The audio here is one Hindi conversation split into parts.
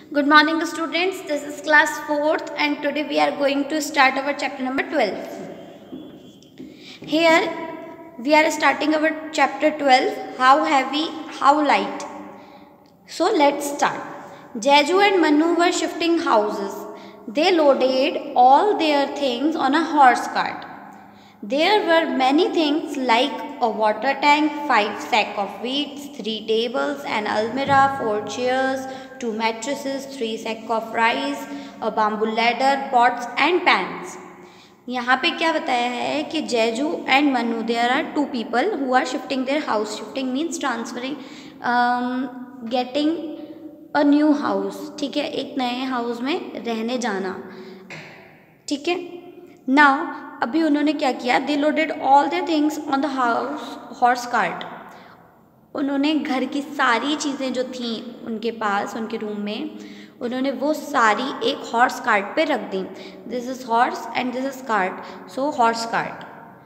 Good morning students, this is class 4th and today we are going to start our chapter number 12. Here we are starting our chapter 12, how heavy, how light. So let's start. Jeju and Manu were shifting houses. They loaded all their things on a horse cart. There were many things like a water tank, 5 sacks of wheat, 3 tables, an almirah, 4 chairs, 2 mattresses, 3 sacks of rice, a bamboo ladder, pots and pans. यहाँ पे क्या बताया है कि Jeju and Manu there are 2 people who are shifting their house. Shifting means transferring, getting a new house. ठीक है, एक नए हाउस में रहने जाना. ठीक है. नाउ अभी उन्होंने क्या किया, they loaded all the things on the horse cart. उन्होंने घर की सारी चीज़ें जो थी उनके पास उनके रूम में, उन्होंने वो सारी एक हॉर्स कार्ट पे रख दी. This is horse and this is cart, so horse cart.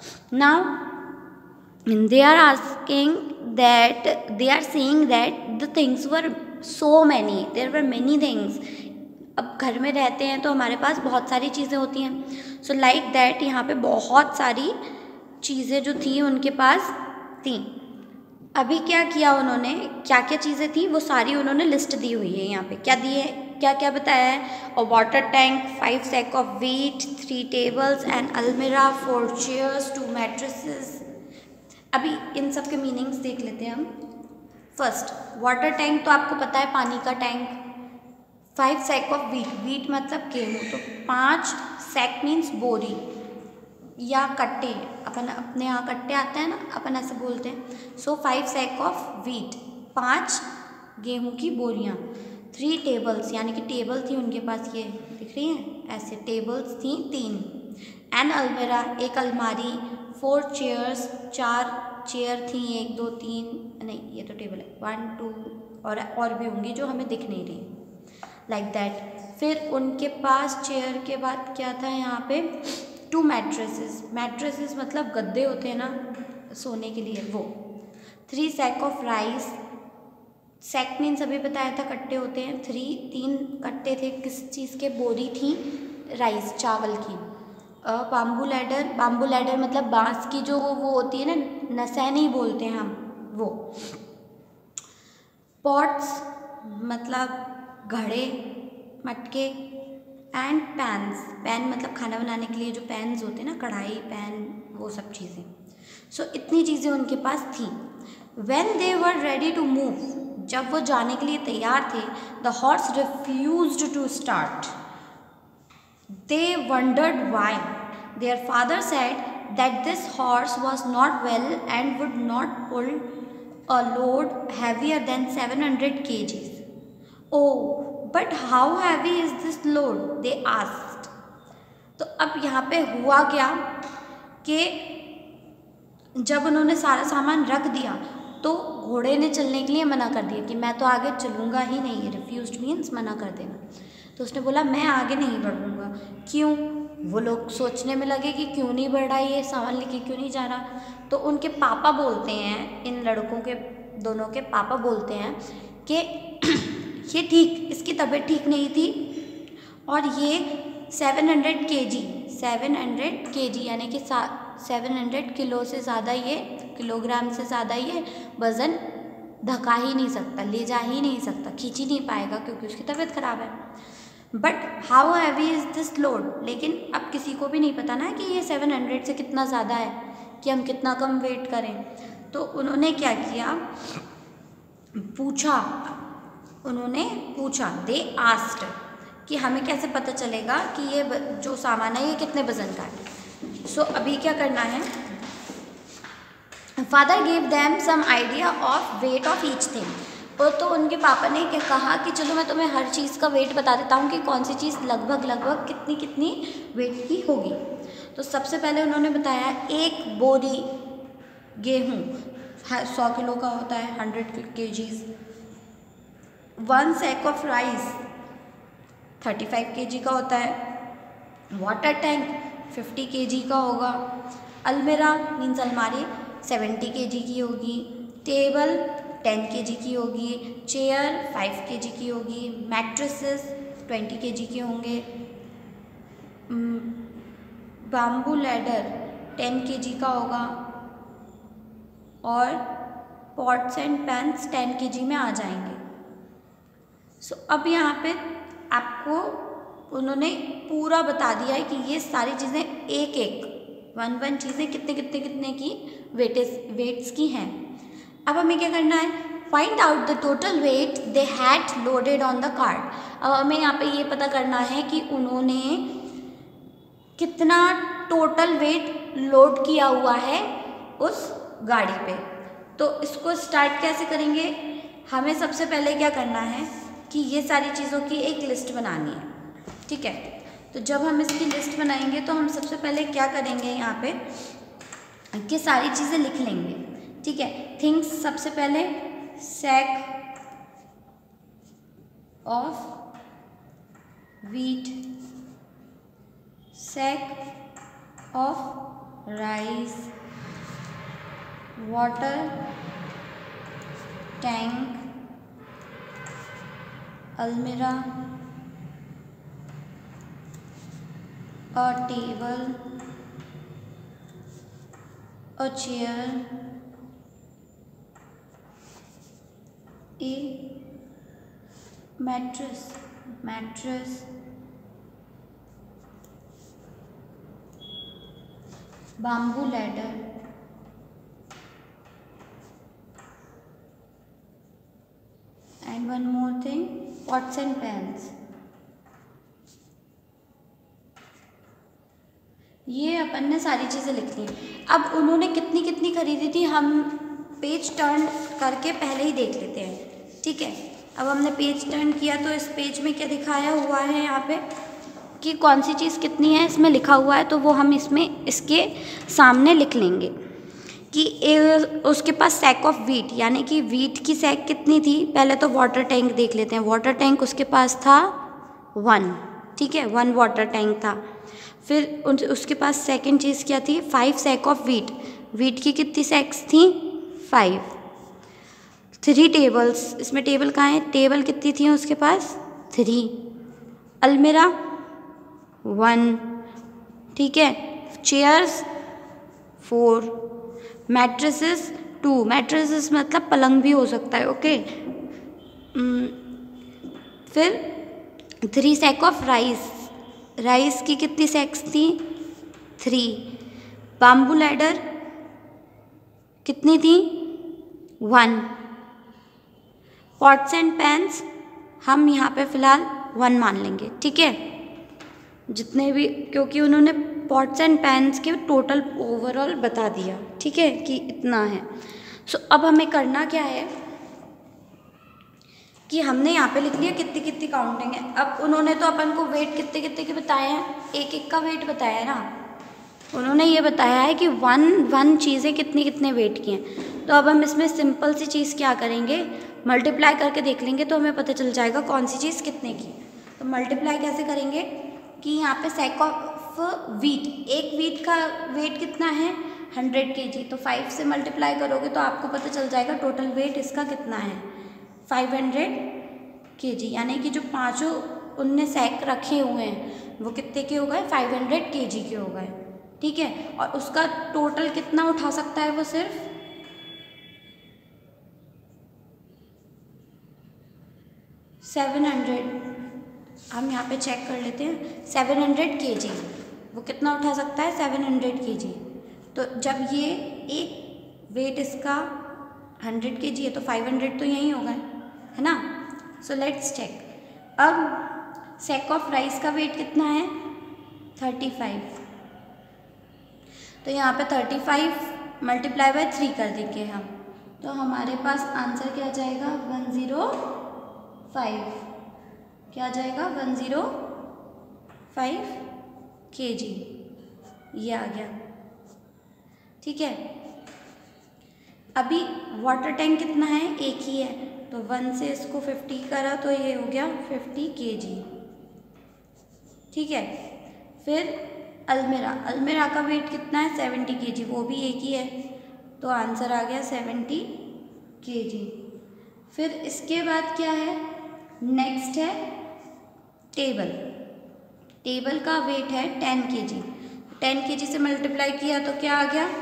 Now they are asking that, they are saying that the things were so many, there were many things. अब घर में रहते हैं तो हमारे पास बहुत सारी चीज़ें होती हैं. सो लाइक दैट यहाँ पे बहुत सारी चीज़ें जो थी उनके पास थी. अभी क्या किया उन्होंने, क्या क्या चीज़ें थी वो सारी उन्होंने लिस्ट दी हुई है. यहाँ पे क्या दी है, क्या क्या बताया है. A water tank, 5 sack of wheat, 3 tables and almirah, 4 chairs, 2 mattresses. अभी इन सब के मीनिंग्स देख लेते हैं हम. फर्स्ट, वाटर टैंक तो आपको पता है, पानी का tank. 5 sack of wheat, wheat मतलब गेहूँ, तो 5 सैक मीन्स बोरी या कट्टे. अपन अपने यहाँ कट्टे आते हैं ना, अपन ऐसे बोलते हैं. सो 5 सैक ऑफ व्हीट, 5 गेहूँ की बोरियाँ. 3 टेबल्स यानी कि टेबल थी उनके पास, ये दिख रही हैं ऐसे टेबल्स थी 3. एन अलमिरा, एक अलमारी. 4 चेयर्स, 4 चेयर थी, 1 2 3, नहीं ये तो टेबल है, 1 2 और भी होंगी जो हमें दिख नहीं रही. Like that. फिर उनके पास चेयर के बाद क्या था यहाँ पे, 2 मैट्रेसेस. मैट्रेसेस मतलब गद्दे होते हैं ना सोने के लिए, वो. 3 sack of rice. Sack means अभी बताया था कट्टे होते हैं. 3 कट्टे थे, किस चीज़ के, बोरी थी राइस, चावल की. बाम्बू लैडर, बाम्बू लैडर मतलब बांस की जो वो होती है ना, नसैनी बोलते हैं हम, वो. पॉट्स मतलब घड़े, मटके. एंड पैन्स, पैन मतलब खाना बनाने के लिए जो पैन्स होते हैं ना, कढ़ाई, पैन, वो सब चीज़ें. सो इतनी चीज़ें उनके पास थी. When they were ready to move, जब वो जाने के लिए तैयार थे, the horse refused to start. They wondered why. Their father said that this horse was not well and would not pull a load heavier than 700 kgs. Oh, but how heavy is this load? They asked. तो अब यहाँ पे हुआ क्या कि जब उन्होंने सारा सामान रख दिया तो घोड़े ने चलने के लिए मना कर दिया कि मैं तो आगे चलूँगा ही नहीं. रिफ्यूज्ड मीन्स मना कर देना. तो उसने बोला मैं आगे नहीं बढ़ूँगा. क्यों? वो लोग सोचने में लगे कि क्यों नहीं बढ़ रहा, ये सामान लेके क्यों नहीं जा रहा. तो उनके पापा बोलते हैं, इन लड़कों के दोनों के पापा बोलते हैं कि ये ठीक, इसकी तबीयत ठीक नहीं थी और ये 700 kg यानी कि 700 किलो से ज़्यादा, ये किलोग्राम से ज़्यादा ये वज़न धका ही नहीं सकता, ले जा ही नहीं सकता, खींच ही नहीं पाएगा क्योंकि उसकी तबीयत ख़राब है. But how heavy is this load. लेकिन अब किसी को भी नहीं पता ना कि ये 700 से कितना ज़्यादा है, कि हम कितना कम वेट करें. तो उन्होंने क्या किया, उन्होंने पूछा, दे आस्क्ड, कि हमें कैसे पता चलेगा कि ये जो सामान है ये कितने वज़न का है. सो अभी क्या करना है, father gave them some idea of weight of each thing. तो उनके पापा ने क्या कहा कि चलो मैं तुम्हें हर चीज़ का वेट बता देता हूँ कि कौन सी चीज़ लगभग कितनी कितनी वेट की होगी. तो सबसे पहले उन्होंने बताया, एक बोरी गेहूँ 100 किलो का होता है, 100 kgs. 1 sack of rice 35 kg का होता है. वाटर टैंक 50 kg का होगा. अलमिरा मीन्स अलमारी 70 kg की होगी. टेबल 10 kg की होगी, चेयर 5 kg की होगी, मैट्रेसेस 20 kg के होंगे, बाम्बू लैडर 10 kg का होगा और पॉट्स एंड पैन्स 10 kg में आ जाएंगे। सो अब यहाँ पे आपको उन्होंने पूरा बता दिया है कि ये सारी चीज़ें एक एक वन चीज़ें कितने की वेट्स की हैं। अब हमें क्या करना है, find out the total weight they had loaded on the cart. अब हमें यहाँ पे ये पता करना है कि उन्होंने कितना टोटल वेट लोड किया हुआ है उस गाड़ी पे। तो इसको स्टार्ट कैसे करेंगे, हमें सबसे पहले क्या करना है कि ये सारी चीज़ों की एक लिस्ट बनानी है, ठीक है। तो जब हम इसकी लिस्ट बनाएंगे तो हम सबसे पहले क्या करेंगे, यहाँ पे कि सारी चीज़ें लिख लेंगे, ठीक है। थिंग्स सबसे पहले sack of wheat, sack of rice, water tank, almirah, a table, a chair, a mattress, bamboo ladder, and one more thing, pots and pans। ये अपन ने सारी चीज़ें लिख ली। अब उन्होंने कितनी खरीदी थी हम पेज टर्न करके पहले ही देख लेते हैं, ठीक है। अब हमने पेज टर्न किया तो इस पेज में क्या दिखाया हुआ है यहाँ पे कि कौन सी चीज़ कितनी है, इसमें लिखा हुआ है, तो वो हम इसमें इसके सामने लिख लेंगे कि उसके पास सैक ऑफ वीट, यानी कि वीट की सैक कितनी थी। पहले तो वाटर टैंक देख लेते हैं, वाटर टैंक उसके पास था 1, ठीक है, 1 वाटर टैंक था। फिर उसके पास सेकंड चीज़ क्या थी, 5 सैक ऑफ वीट, वीट की कितनी सैक्स थी 5। 3 टेबल्स, इसमें टेबल कहाँ है, टेबल कितनी थी उसके पास 3। अलमीरा 1, ठीक है। चेयर्स 4, मैट्रेसेस 2, मैट्रेसेस मतलब पलंग भी हो सकता है, ओके। फिर 3 सैक ऑफ राइस, राइस की कितनी सैक्स थी 3। बाम्बू लैडर कितनी थी 1। पॉट्स एंड पैन्स हम यहाँ पे फ़िलहाल 1 मान लेंगे, ठीक है। जितने भी, क्योंकि उन्होंने पॉट्स एंड पैन्स के टोटल ओवरऑल बता दिया, ठीक है, कि इतना है। सो अब हमें करना क्या है कि हमने यहाँ पे लिख लिया कितनी काउंटिंग है। अब उन्होंने तो अपन को वेट कितने के बताए हैं, एक का वेट बताया है ना। उन्होंने ये बताया है कि वन चीज़ें कितने वेट की हैं। तो अब हम इसमें सिंपल सी चीज़ क्या करेंगे, मल्टीप्लाई करके देख लेंगे तो हमें पता चल जाएगा कौन सी चीज़ कितने की। तो मल्टीप्लाई कैसे करेंगे कि यहाँ पे सैक ऑफ वीट, एक वीट का वेट कितना है 100 kg, तो 5 से मल्टीप्लाई करोगे तो आपको पता चल जाएगा टोटल वेट इसका कितना है 500 kg, यानी कि जो पाँचों उनने सैक रखे हुए हैं वो कितने के हो गए 500 kg के हो गए, ठीक है। और उसका टोटल कितना उठा सकता है वो सिर्फ 700। हम यहाँ पे चेक कर लेते हैं 700 kg, वो कितना उठा सकता है 700 kg। तो जब ये एक वेट इसका 100 kg है तो 500 तो यहीं होगा, है ना। So let's check. अब सैक ऑफ राइस का वेट कितना है 35, तो यहाँ पे 35 मल्टीप्लाई बाय 3 कर देंगे हम, तो हमारे पास आंसर क्या आ जाएगा 105, क्या आ जाएगा 105 kg, ये आ गया, ठीक है। अभी वाटर टैंक कितना है, एक ही है, तो 1 से इसको 50 करा तो ये हो गया 50 kg, ठीक है। फिर अलमीरा का वेट कितना है 70 kg, वो भी एक ही है, तो आंसर आ गया 70 kg। फिर इसके बाद क्या है, नेक्स्ट है टेबल। टेबल का वेट है 10 kg। 10 kg से मल्टीप्लाई किया तो क्या आ गया,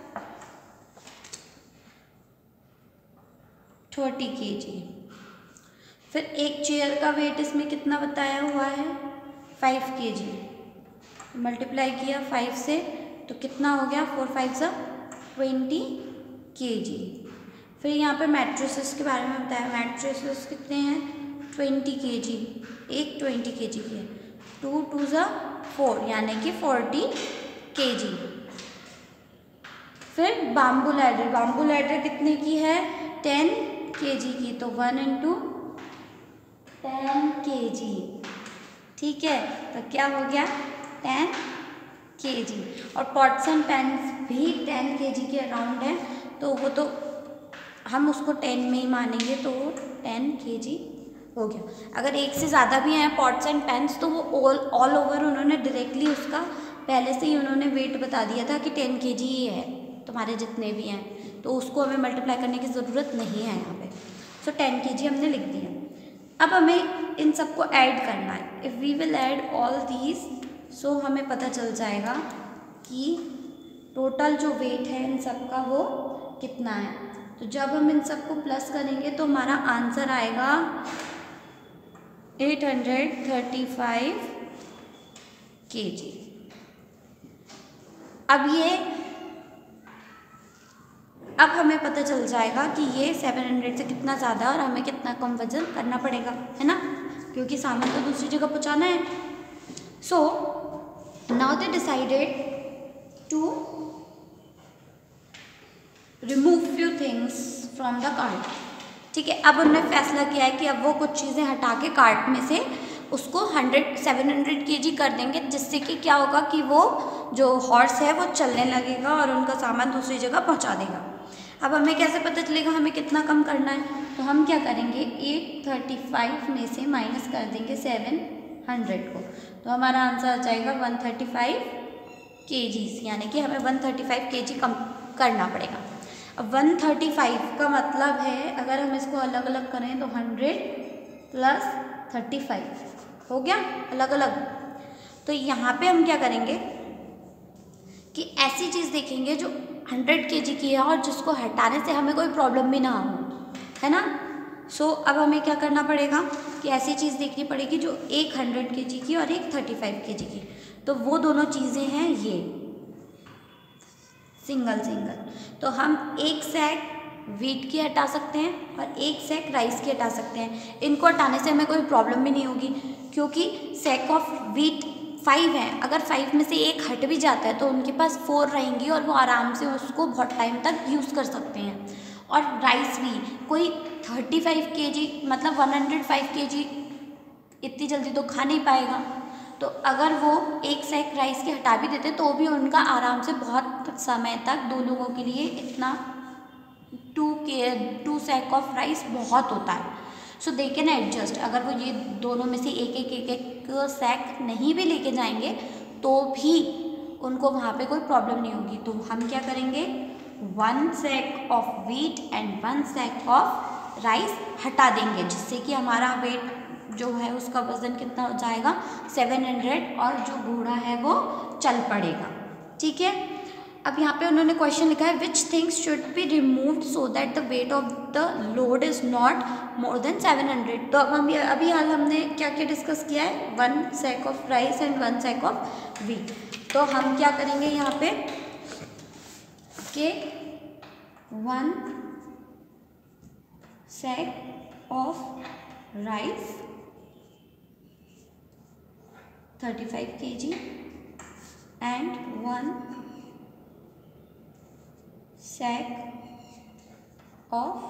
30 kg। फिर एक चेयर का वेट इसमें कितना बताया हुआ है, 5 kg। मल्टीप्लाई किया 5 से तो कितना हो गया, 4 5 सा 20 kg। फिर यहाँ पे मैट्रेसेस के बारे में बताया, मैट्रेसेस कितने हैं, 20 kg। एक 20 kg की है, 2 2 सा 4 यानी कि 40 kg। फिर बाम्बू लैडर, बाम्बू लैडर कितने की है, 10 kg की, तो 1 × 10 kg। ठीक है, तो क्या हो गया, 10 kg। और पॉट्स एंड पैन्स भी 10 kg के अराउंड है, तो वो तो हम उसको 10 में ही मानेंगे, तो वो 10 kg हो गया। अगर एक से ज़्यादा भी हैं पॉट्स एंड पैन्स तो वो ऑल ओवर उन्होंने डायरेक्टली उसका पहले से ही उन्होंने वेट बता दिया था कि 10 kg ही है तुम्हारे जितने भी हैं, तो उसको हमें मल्टीप्लाई करने की ज़रूरत नहीं है यहाँ पे। सो 10 kg हमने लिख दिया। अब हमें इन सबको ऐड करना है। If we will add all these, so हमें पता चल जाएगा कि टोटल जो वेट है इन सब का वो कितना है। तो जब हम इन सबको प्लस करेंगे तो हमारा आंसर आएगा 835 kg। अब हमें पता चल जाएगा कि ये 700 से कितना ज़्यादा है और हमें कितना कम वजन करना पड़ेगा, है ना, क्योंकि सामान तो दूसरी जगह पहुंचाना है। So now they decided to remove few things from the cart. ठीक है, अब उन्होंने फैसला किया है कि अब वो कुछ चीज़ें हटा के कार्ट में से उसको 700 kg कर देंगे, जिससे कि क्या होगा कि वो जो हॉर्स है वो चलने लगेगा और उनका सामान दूसरी जगह पहुंचा देगा। अब हमें कैसे पता चलेगा हमें कितना कम करना है, तो हम क्या करेंगे, 835 में से माइनस कर देंगे 700 को, तो हमारा आंसर आ जाएगा 135 kg, यानी कि हमें 135 kg कम करना पड़ेगा। अब 135 का मतलब है अगर हम इसको अलग अलग करें तो 100 + 35 हो गया अलग अलग। तो यहाँ पे हम क्या करेंगे कि ऐसी चीज़ देखेंगे जो 100 kg की है और जिसको हटाने से हमें कोई प्रॉब्लम भी ना हो, है ना। सो अब हमें क्या करना पड़ेगा कि ऐसी चीज़ देखनी पड़ेगी जो एक 100 kg की और एक 35 kg की। तो वो दोनों चीज़ें हैं ये सिंगल। तो हम एक सैक वीट की हटा सकते हैं और एक सैक राइस की हटा सकते हैं। इनको हटाने से हमें कोई प्रॉब्लम भी नहीं होगी, क्योंकि सैक ऑफ वीट 5 है, अगर 5 में से एक हट भी जाता है तो उनके पास 4 रहेंगी और वो आराम से उसको बहुत टाइम तक यूज़ कर सकते हैं। और राइस भी कोई 35 kg मतलब 105 kg इतनी जल्दी तो खा नहीं पाएगा, तो अगर वो एक सैक राइस की हटा भी देते तो भी उनका आराम से बहुत समय तक 2 लोगों के लिए इतना 2 सैक ऑफ राइस बहुत होता है। So they can adjust. अगर वो ये दोनों में से एक सैक नहीं भी लेके जाएंगे तो भी उनको वहाँ पे कोई प्रॉब्लम नहीं होगी। तो हम क्या करेंगे, 1 sack of wheat and 1 sack of rice हटा देंगे, जिससे कि हमारा वेट जो है उसका वज़न कितना हो जाएगा 700 और जो घोड़ा है वो चल पड़ेगा। ठीक है, अब यहाँ पे उन्होंने क्वेश्चन लिखा है which things should be removed so that the weight of the load is not more than 700। तो अब हम अभी हाल हमने क्या क्या डिस्कस किया है, 1 sack of rice and 1 sack of wheat. तो हम क्या करेंगे यहाँ पे कि 1 sack of rice 35 kg and 1 sack of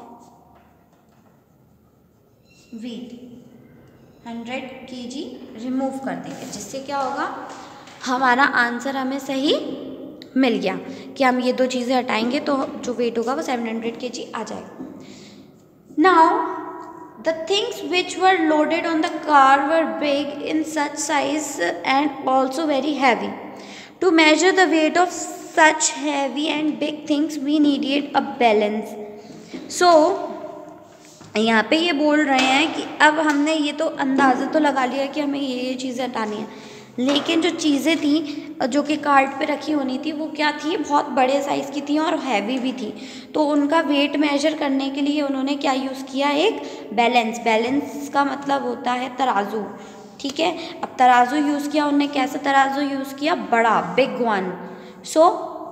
wheat 100 kg remove कर देंगे, जिससे क्या होगा हमारा आंसर हमें सही मिल गया कि हम ये 2 चीज़ें हटाएंगे तो जो वेट होगा वो 700 kg आ जाएगा। Now the things which were loaded on the car were big in such size and also very heavy. To measure the weight of such heavy and big things, we needed a balance. So, यहाँ पे ये बोल रहे हैं कि अब हमने ये तो अंदाज़ा तो लगा लिया कि हमें ये चीज़ें हटानी है, लेकिन जो चीज़ें थी जो कि कार्ट पे रखी होनी थी वो क्या थी, बहुत बड़े साइज़ की थी और हैवी भी थी। तो उनका वेट मेजर करने के लिए उन्होंने क्या यूज़ किया, एक बैलेंस। बैलेंस का मतलब होता है तराजू, ठीक है। अब तराजू यूज़ किया उन्होंने, कैसा तराजू यूज़ किया, बड़ा, बिग वन। सो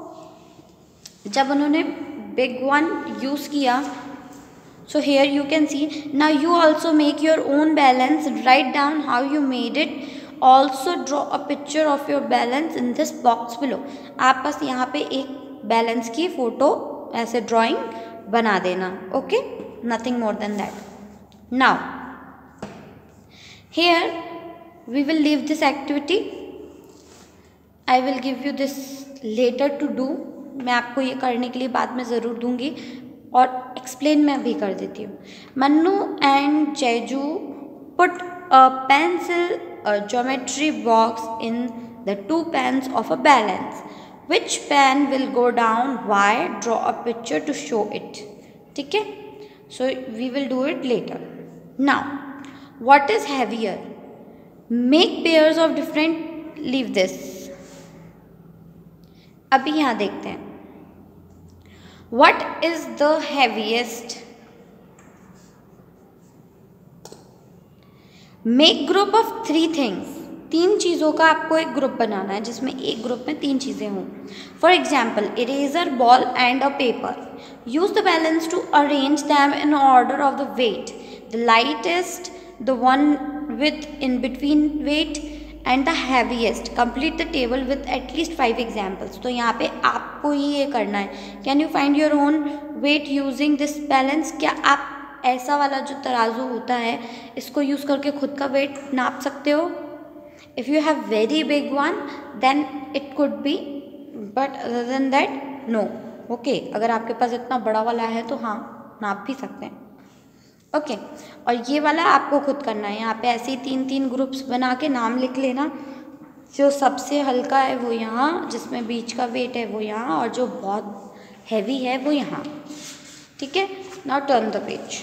जब उन्होंने बिग वन यूज़ किया, so here you can see, now you also make your own balance, write down how you made it, also draw a picture of your balance in this box below। आप बस यहाँ पे एक बैलेंस की फ़ोटो ऐसे ड्राइंग बना देना, okay, nothing more than that. Now here we will leave this activity, I will give you this later to do। मैं आपको ये करने के लिए बाद में ज़रूर दूँगी और एक्सप्लेन मैं भी कर देती हूँ। Mannu and Jeju put a pencil a geometry box in the two pans of a balance, which pan will go down, why, draw a picture to show it, ठीक है। So we will do it later. Now what is heavier, make pairs of different, leave this. अभी यहाँ देखते हैं, what is the heaviest, make group of 3 things, 3 चीज़ों का आपको एक ग्रुप बनाना है जिसमें एक ग्रुप में 3 चीज़ें हों। For example, eraser, ball and a paper, use the balance to arrange them in order of the weight, the lightest, the one with in between weight and the heaviest, complete the table with at least 5 examples. तो यहाँ पे आपको ही ये करना है, can you find your own weight using this balance. क्या आप ऐसा वाला जो तराजू होता है इसको यूज़ करके खुद का वेट नाप सकते हो। If you have very big one then it could be, but other than that no, okay. अगर आपके पास इतना बड़ा वाला है तो हाँ, नाप भी सकते हैं, ओके। और ये वाला आपको खुद करना है। यहाँ पे ऐसे ही 3-3 ग्रुप्स बना के नाम लिख लेना। जो सबसे हल्का है वो यहाँ, जिसमें बीच का वेट है वो यहाँ, और जो बहुत हैवी है वो यहाँ, ठीक है। Now turn the page,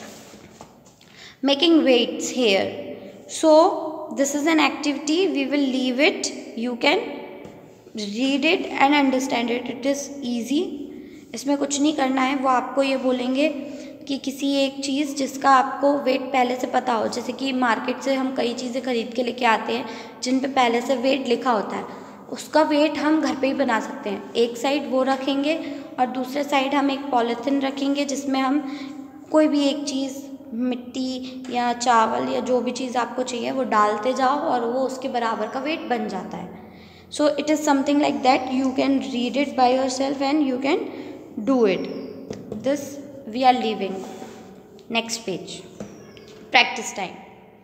making weights here. So this is an activity, we will leave it, you can read it and understand it, it is easy. इसमें कुछ नहीं करना है, वो आपको ये बोलेंगे कि किसी एक चीज़ जिसका आपको वेट पहले से पता हो, जैसे कि मार्केट से हम कई चीज़ें खरीद के लेके आते हैं जिन पे पहले से वेट लिखा होता है, उसका वेट हम घर पे ही बना सकते हैं। एक साइड वो रखेंगे और दूसरे साइड हम एक पॉलीथिन रखेंगे जिसमें हम कोई भी एक चीज़, मिट्टी या चावल या जो भी चीज़ आपको चाहिए वो डालते जाओ और वो उसके बराबर का वेट बन जाता है। So it is something like that, you can read it by yourself and you can do it. This we are leaving. Next page. Practice time.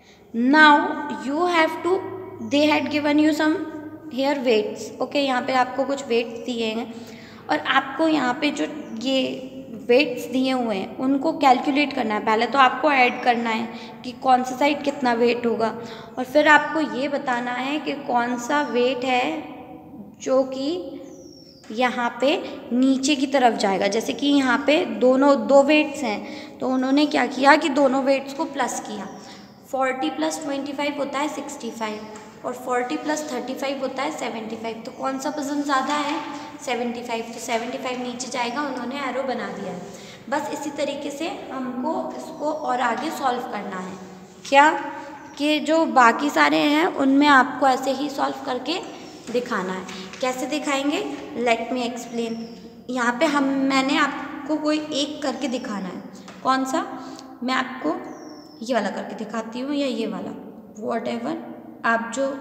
Now you have to, they had given you some here weights. Okay, यहाँ पे आपको कुछ weights दिए हैं और आपको यहाँ पे जो ये वेट्स दिए हुए हैं उनको कैलकुलेट करना है। पहले तो आपको ऐड करना है कि कौन सा साइड कितना वेट होगा और फिर आपको ये बताना है कि कौन सा वेट है जो कि यहाँ पे नीचे की तरफ जाएगा। जैसे कि यहाँ पे दो वेट्स हैं तो उन्होंने क्या किया कि दोनों वेट्स को प्लस किया। 40 + 25 होता है 65 और 40 + 35 होता है 75। तो कौन सा वज़न ज़्यादा है? 75। तो 75 नीचे जाएगा, उन्होंने एरो बना दिया है। बस इसी तरीके से हमको इसको और आगे सॉल्व करना है। क्या कि जो बाकी सारे हैं उनमें आपको ऐसे ही सॉल्व करके दिखाना है। कैसे दिखाएंगे? Let me explain. यहाँ पे मैंने आपको कोई एक करके दिखाना है। कौन सा? मैं आपको ये वाला करके दिखाती हूँ या ये वाला, व्हाटएवर आप जो।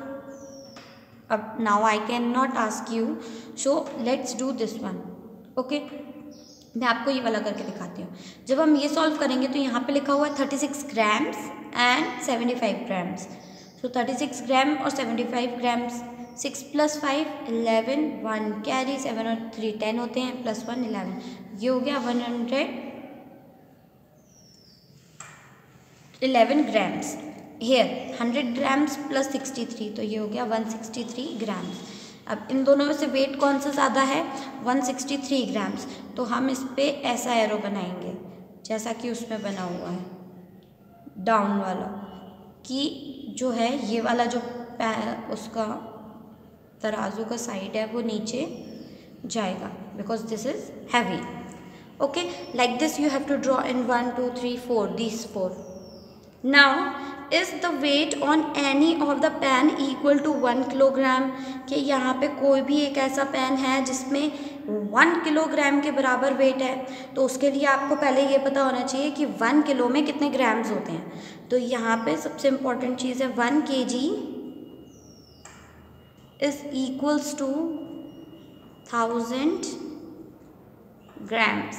अब now I can not ask you, so let's do this one. Okay, मैं आपको ये वाला करके दिखाती हूँ। जब हम ये सॉल्व करेंगे तो यहाँ पे लिखा हुआ है 36 grams and 75 grams. So 36 gram और 75 ग्राम्स, 6 + 5 11, 1 कैरी, 7 और 3 10 होते हैं, +1 11। ये हो गया 111 ग्राम्स। हेयर 100 ग्राम्स + 63, तो ये हो गया 163 ग्राम्स। अब इन दोनों में से वेट कौन सा ज़्यादा है? 163 ग्राम्स। तो हम इस पर ऐसा एरो बनाएंगे जैसा कि उसमें बना हुआ है। डाउन वाला, कि जो है ये वाला जो उसका तराजू का साइड है वो नीचे जाएगा, because this is heavy. Okay, like this you have to draw in 1 2 3 4, these 4. Now is the weight on any of the pan equal to 1 kilogram? कि यहाँ पे कोई भी एक ऐसा पेन है जिसमें 1 किलोग्राम के बराबर वेट है, तो उसके लिए आपको पहले ये पता होना चाहिए कि 1 किलो में कितने ग्राम्स होते हैं. तो यहाँ पे सबसे इम्पोर्टेंट चीज़ है 1 kg is equals to 1000 grams.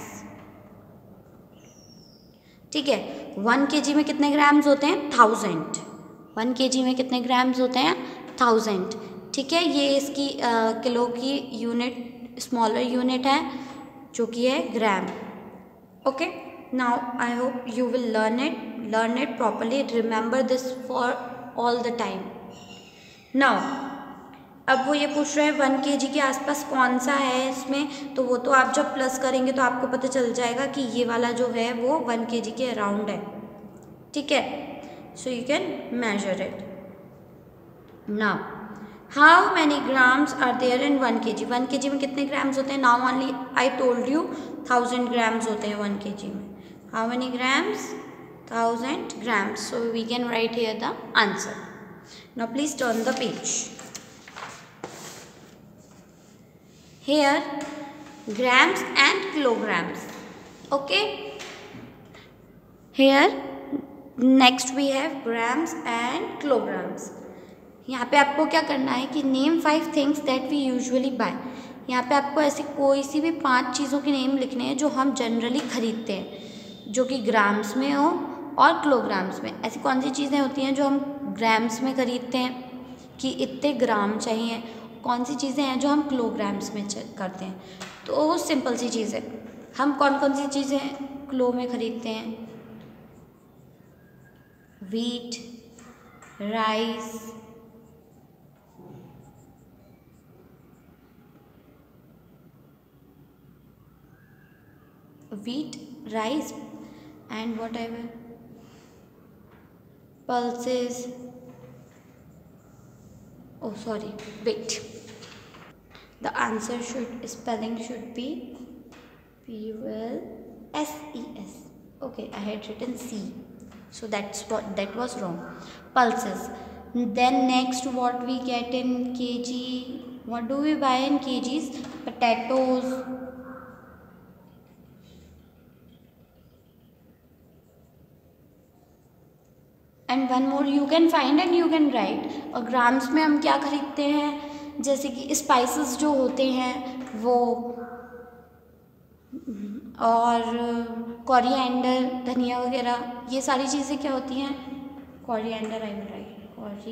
ठीक है, 1 kg में कितने ग्राम्स होते हैं? 1000. 1 kg में कितने ग्राम्स होते हैं? 1000. ठीक है, ये इसकी किलो की यूनिट स्मॉलर यूनिट है जो कि है gram. Okay, now I hope you will learn it properly, remember this for all the time. Now अब वो ये पूछ रहे हैं 1 kg के आसपास कौन सा है इसमें, तो वो तो आप जब प्लस करेंगे तो आपको पता चल जाएगा कि ये वाला जो है वो 1 kg के अराउंड है. ठीक है, so you can measure it. Now how many grams are there in 1 kg? 1 kg में कितने ग्राम्स होते हैं? Now only I told you 1000 grams होते हैं 1 kg में. How many grams? 1000 grams. So we can write here the answer. Now please turn the page. Here grams and kilograms. Okay, here next we have grams and kilograms. यहाँ पे आपको क्या करना है कि name 5 things that we usually buy. यहाँ पे आपको ऐसी कोई सी भी 5 चीज़ों के नेम लिखने हैं जो हम जनरली खरीदते हैं, जो कि ग्राम्स में हो और किलोग्राम्स में. ऐसी कौन सी चीज़ें होती हैं जो हम ग्राम्स में खरीदते हैं कि इतने ग्राम चाहिए, कौन सी चीज़ें हैं जो हम किलोग्राम्स में करते हैं. तो वो सिंपल सी चीज़ है. हम कौन कौन सी चीज़ें किलो में खरीदते हैं? Wheat, rice, and whatever pulses. Oh sorry, wait, the answer spelling should be PULSES. Okay, I had written C, so that was wrong. Pulses. Then next what we get in kg? What do we buy in kgs? Potatoes, and one more you can find and you can write. और ग्राम्स में हम क्या खरीदते हैं? जैसे कि स्पाइसेस जो होते हैं वो, और कोरिएंडर, धनिया वगैरह, ये सारी चीज़ें क्या होती हैं? Coriander, I will write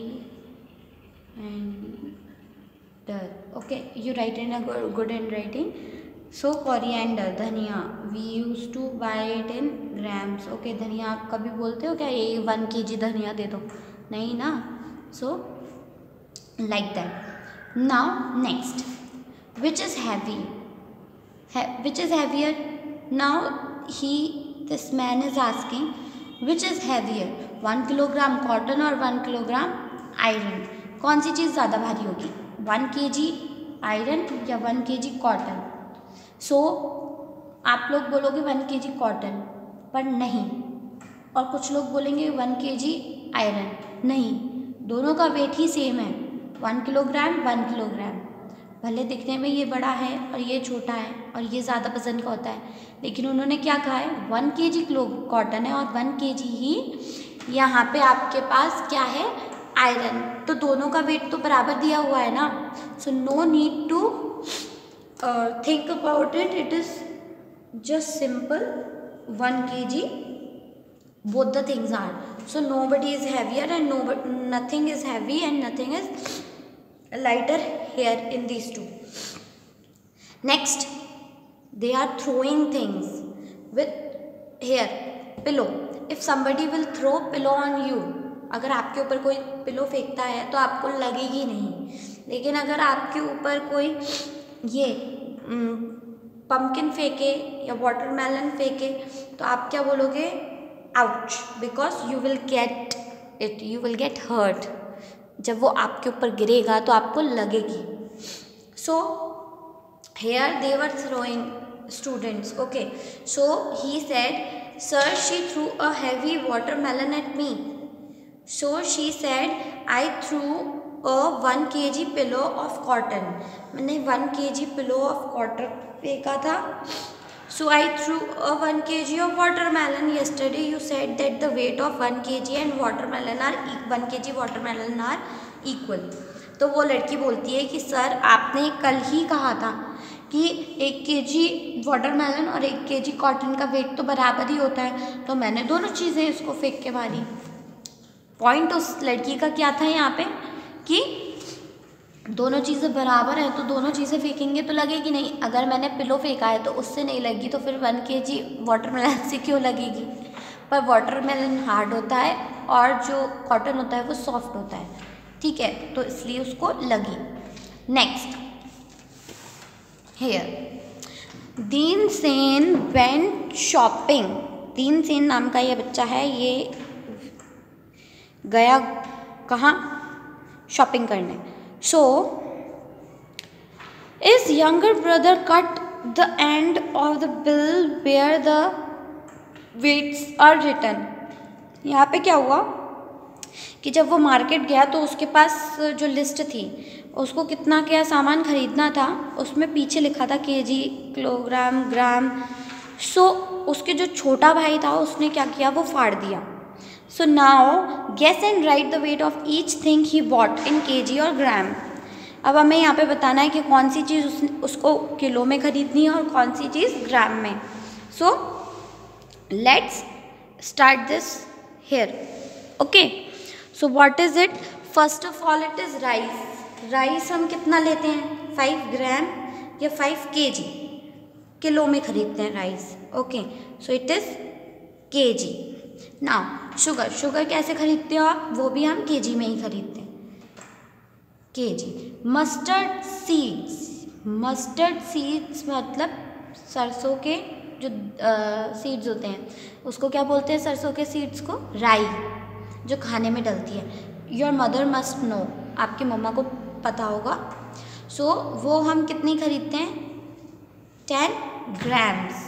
coriander. Okay, you write in a good handwriting. So coriander, dhania, we use to buy it in grams. Okay, धनिया आप कभी बोलते हो क्या ये 1 kg धनिया दे दो? नहीं ना. So like that. Now next, which is heavy? Which is heavier? Now this man is asking which is heavier, 1 kilogram cotton और 1 किलोग्राम आयरन. कौन सी चीज़ ज़्यादा भारी होगी? 1 kg आयरन या 1 kg कॉटन? सो आप लोग बोलोगे 1 kg कॉटन, पर नहीं. और कुछ लोग बोलेंगे 1 kg आयरन. नहीं, दोनों का वेट ही सेम है, 1 किलोग्राम 1 किलोग्राम. भले दिखने में ये बड़ा है और ये छोटा है और ये ज़्यादा वजन का होता है, लेकिन उन्होंने क्या कहा है? 1 kg कॉटन है और 1 kg ही यहाँ पे आपके पास क्या है? आयरन. तो दोनों का वेट तो बराबर दिया हुआ है ना. So no need to think about it. It is just simple, 1 kg both the things are. So nobody is heavier and nothing is heavy and nothing is lighter here in these two. Next, they are throwing things with here pillow. If somebody will throw pillow on you, अगर आपके ऊपर कोई पिलो फेंकता है तो आपको लगेगी नहीं, लेकिन अगर आपके ऊपर कोई ये पम्पकिन फेंके या वाटरमेलन फेंके तो आप क्या बोलोगे? ouch, because you will get it, you will get hurt. जब वो आपके ऊपर गिरेगा तो आपको लगेगी. So here they were throwing students. Okay, so he said, sir, she threw a heavy watermelon at me. So she said, I threw a 1 kg pillow of cotton. मैंने 1 kg pillow of cotton फेंका था. So I threw a 1 kg of watermelon. Yesterday you said that the weight of 1 kg and watermelon are 1 kg watermelon are equal. तो वो लड़की बोलती है कि सर आपने कल ही कहा था कि 1 kg वाटरमेलन और 1 kg कॉटन का वेट तो बराबर ही होता है, तो मैंने दोनों चीज़ें इसको फेंक के मारी. पॉइंट उस लड़की का क्या था यहाँ पे कि दोनों चीज़ें बराबर हैं तो दोनों चीज़ें फेंकेंगे तो लगेगी नहीं. अगर मैंने पिलो फेंका है तो उससे नहीं लगी तो फिर 1 kg वाटरमेलन से क्यों लगेगी. पर वाटरमेलन हार्ड होता है और जो कॉटन होता है वो सॉफ्ट होता है. ठीक है, तो इसलिए उसको लगी. नेक्स्ट हेयर, दीन सेन वेंट शॉपिंग. दीन सेन नाम का ये बच्चा है, ये गया कहाँ, शॉपिंग करने. So is younger brother cut the end of the bill where the weights are written. यहाँ पे क्या हुआ कि जब वो मार्केट गया तो उसके पास जो लिस्ट थी, उसको कितना क्या सामान खरीदना था, उसमें पीछे लिखा था केजी, किलोग्राम, ग्राम. सो उसके जो छोटा भाई था उसने क्या किया, वो फाड़ दिया. So now guess and write the weight of each thing he bought in KG और ग्राम. अब हमें यहाँ पे बताना है कि कौन सी चीज़ उसको किलो में खरीदनी है और कौन सी चीज़ ग्राम में. So let's start this here. Okay, so what is it. First of all it is rice. Rice हम कितना लेते हैं, 5 ग्राम या 5 kg, किलो में खरीदते हैं rice. Okay, so it is KG. Now sugar, sugar कैसे खरीदते हो आप, वो भी हम केजी में ही खरीदते हैं, KG. Mustard seeds, mustard seeds मतलब सरसों के जो सीड्स होते हैं उसको क्या बोलते हैं, सरसों के सीड्स को राई, जो खाने में डलती है. योर मदर मस्ट नो, आपकी मम्मा को पता होगा. सो वो हम कितनी खरीदते हैं, 10 grams.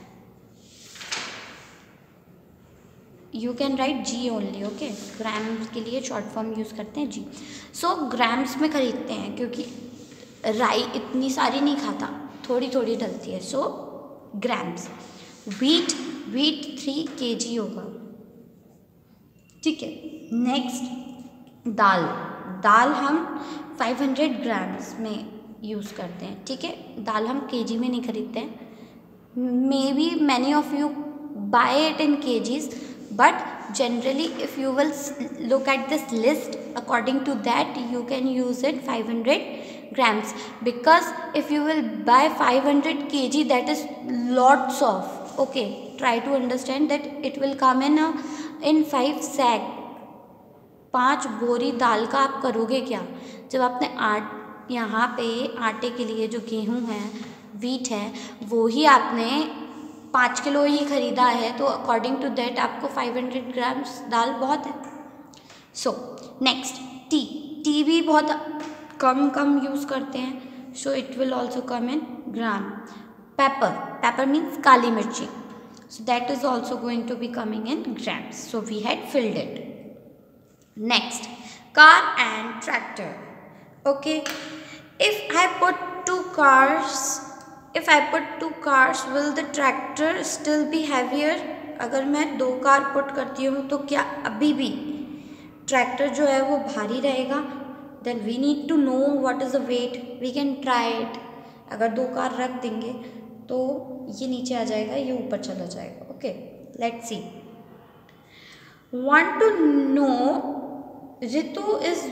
You can write G only. Okay, grams के लिए शॉर्ट फॉर्म यूज़ करते हैं जी. सो ग्राम्स में खरीदते हैं क्योंकि राई इतनी सारी नहीं खाता, थोड़ी थोड़ी डलती है. सो ग्राम्स. वीट, वीट 3 kg होगा. ठीक है. नेक्स्ट दाल, दाल हम 500 grams में यूज़ करते हैं. ठीक है, दाल हम केजी में नहीं खरीदते हैं. Maybe many of you buy it in kgs, but generally if you will look at this list, according to that you can use it 500 grams, because if you will buy 500 kg that is lots of. okay, try to understand that it will come in 5 sack. 5 बोरी दाल का आप करोगे क्या, जब आपने यहाँ पे आटे के लिए जो गेहूँ है, वीट है, वो ही आपने 5 किलो ही खरीदा है, तो अकॉर्डिंग टू दैट आपको 500 grams दाल बहुत है. सो नेक्स्ट टी, टी भी बहुत कम यूज़ करते हैं. So it will also come in gram. Pepper, pepper means kali mirchi, so that is also going to be coming in grams. So we had filled it. Next car and tractor. Okay, if I put 2 cars, if I put 2 cars, will the tractor still be heavier? अगर मैं 2 कार पुट करती हूँ तो क्या अभी भी ट्रैक्टर जो है वो भारी रहेगा? Then we need to know what is the weight. We can try it. अगर 2 कार रख देंगे तो ये नीचे आ जाएगा, ये ऊपर चला जाएगा. Okay, let's see. Want to know, Ritu is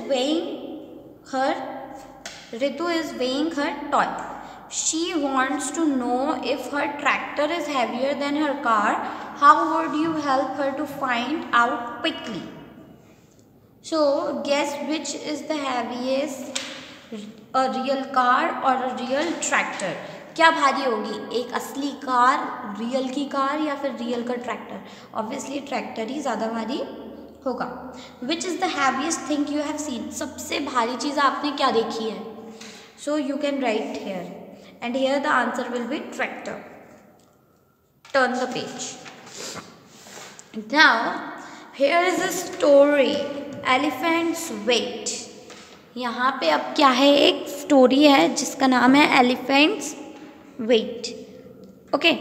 weighing her toy. She wants to know if her tractor is heavier than her car. How would you help her to find out quickly? So guess which is the heaviest, a real car or a real tractor. क्या भारी होगी, एक असली कार, रियल की कार, या फिर रियल का ट्रैक्टर? ऑब्वियसली ट्रैक्टर ही ज़्यादा भारी होगा। Which is the heaviest thing you have seen? सबसे भारी चीज़ आपने क्या देखी है? So you can write here and here the answer will be tractor. Turn the page. Now here is a story, elephants weight. यहाँ पे अब क्या है, एक स्टोरी है जिसका नाम है एलिफेंट्स वेट। ओके,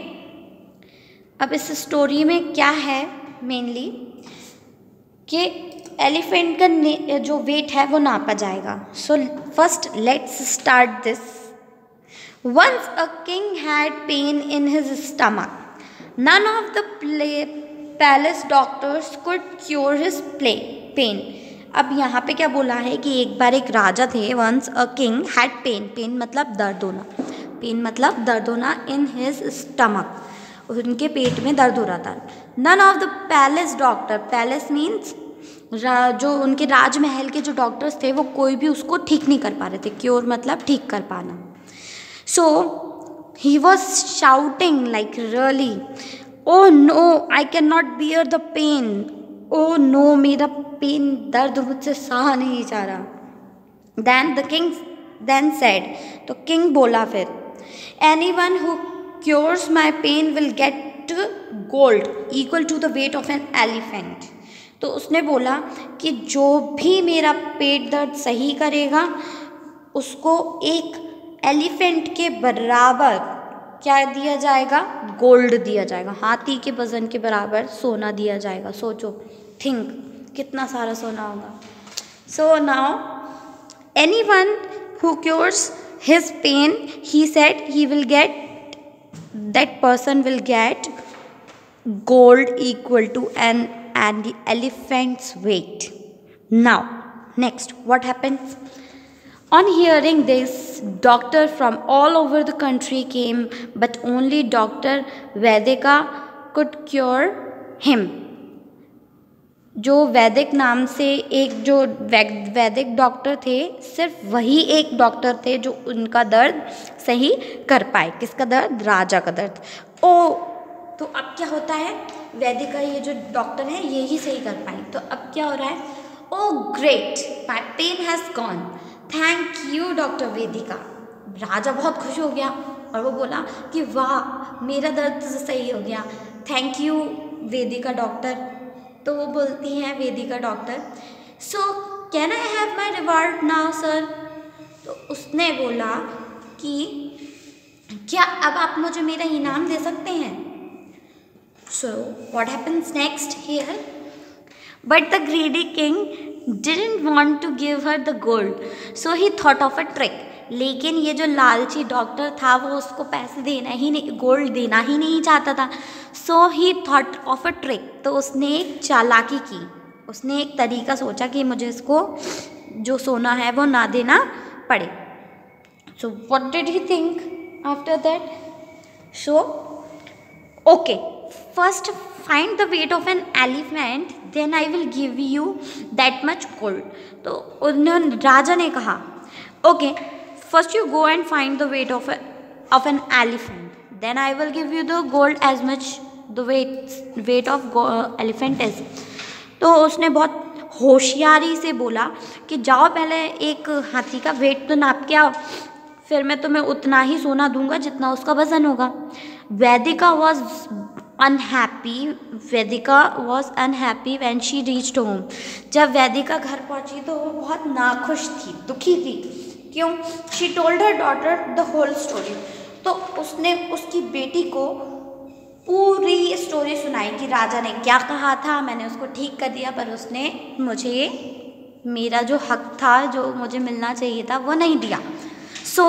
अब इस स्टोरी में क्या है मेनली कि एलिफेंट का जो वेट है वो नापा जाएगा। So first let's start this. Once a king had pain in his stomach, none of the palace doctors could cure his pain. अब यहाँ पे क्या बोला है कि एक बार एक राजा थे। Once a king had pain, pain मतलब दर्द होना, पेन मतलब दर्द होना इन हिज स्टमक, उनके पेट में दर्द हो रहा था। None of the palace doctor, palace means जो उनके राजमहल के जो डॉक्टर्स थे वो कोई भी उसको ठीक नहीं कर पा रहे थे। क्योर मतलब ठीक कर पाना। So he was shouting like really, oh no I can not bear the pain, oh no मेरा पेन, दर्द मुझसे सहा नहीं जा रहा। Then the king then said, तो किंग बोला फिर, anyone who cures my pain will get gold equal to the weight of an elephant. तो उसने बोला कि जो भी मेरा पेट दर्द सही करेगा उसको एक एलिफेंट के बराबर क्या दिया जाएगा, गोल्ड दिया जाएगा, हाथी के वजन के बराबर सोना दिया जाएगा। सोचो, थिंक कितना सारा सोना होगा। So now anyone who cures his pain, he said he will get, that person will get gold equal to an elephant's weight. Now next what happens? On hearing this, doctor from all over the country came, but only Dr. Vedika could cure him. जो वैदिक नाम से एक जो वैदिक डॉक्टर थे, सिर्फ वही एक डॉक्टर थे जो उनका दर्द सही कर पाए। किसका दर्द? राजा का दर्द। ओ, तो अब क्या होता है, वैदिक का ये जो डॉक्टर है ये ही सही कर पाए। तो अब क्या हो रहा है, oh great, my pain has gone, thank you doctor Vedika. राजा बहुत खुश हो गया और वो बोला कि वाह मेरा दर्द सही हो गया, थैंक यू वेदिका डॉक्टर। तो वो बोलती हैं Vedika doctor, so can I have my reward now sir? तो उसने बोला कि क्या अब आप मुझे मेरा इनाम दे सकते हैं? So what happens next here? But the greedy king didn't want to give her the gold, so he thought of a trick. लेकिन ये जो लालची डॉक्टर था वो उसको पैसे देना ही नहीं, गोल्ड देना ही नहीं चाहता था। So he thought of a trick, तो उसने एक चालाकी की, उसने एक तरीका सोचा कि मुझे इसको जो सोना है वो ना देना पड़े। So what did he think after that? So okay, first find the weight of an elephant, then I will give you that much gold. तो उन्होंने राजा ने कहा okay, first you go and find the weight of an elephant, then I will give you the gold as much the weight of elephant is. तो उसने बहुत होशियारी से बोला कि जाओ पहले एक हाथी का वेट तो नाप के आओ, फिर मैं तुम्हें उतना ही सोना दूंगा जितना उसका वजन होगा। Vaidika was unhappy when she reached home. जब वैदिका घर पहुंची तो वो बहुत नाखुश थी, दुखी थी। क्यों? She told her daughter the whole story. तो उसने उसकी बेटी को पूरी स्टोरी सुनाई कि राजा ने क्या कहा था, मैंने उसको ठीक कर दिया, पर उसने मुझे मेरा जो हक था, जो मुझे मिलना चाहिए था, वो नहीं दिया। सो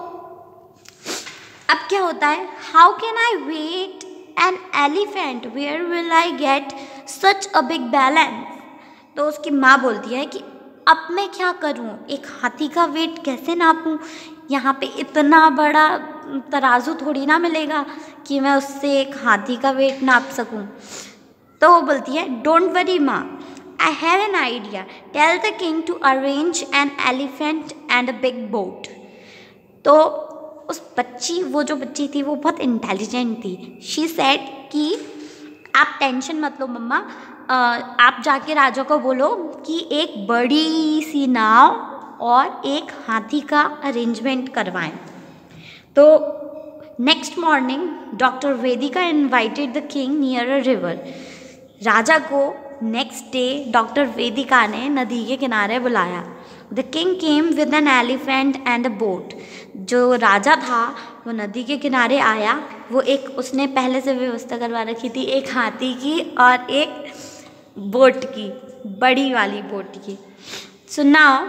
अब क्या होता है, how can I weight an elephant, where will I get such a big balance? तो उसकी माँ बोलती है कि अब मैं क्या करूँ, एक हाथी का वेट कैसे नापूँ? यहाँ पे इतना बड़ा तराजू थोड़ी ना मिलेगा कि मैं उससे एक हाथी का वेट नाप सकूँ। तो वो बोलती है don't worry maa, I have an idea, tell the king to arrange an elephant and a big boat. तो वो जो बच्ची थी वो बहुत इंटेलिजेंट थी। शी सेड कि आप टेंशन मत लो मम्मा, आप जाके राजा को बोलो कि एक बड़ी सी नाव और एक हाथी का अरेंजमेंट करवाएं। तो next morning doctor Vedika invited the king near a river. राजा को नेक्स्ट डे डॉक्टर वेदिका ने नदी के किनारे बुलाया। The king came with an elephant and a boat. जो राजा था वो नदी के किनारे आया। वो उसने पहले से व्यवस्था करवा रखी थी, एक हाथी की और एक बोट की, बड़ी वाली बोट की। So now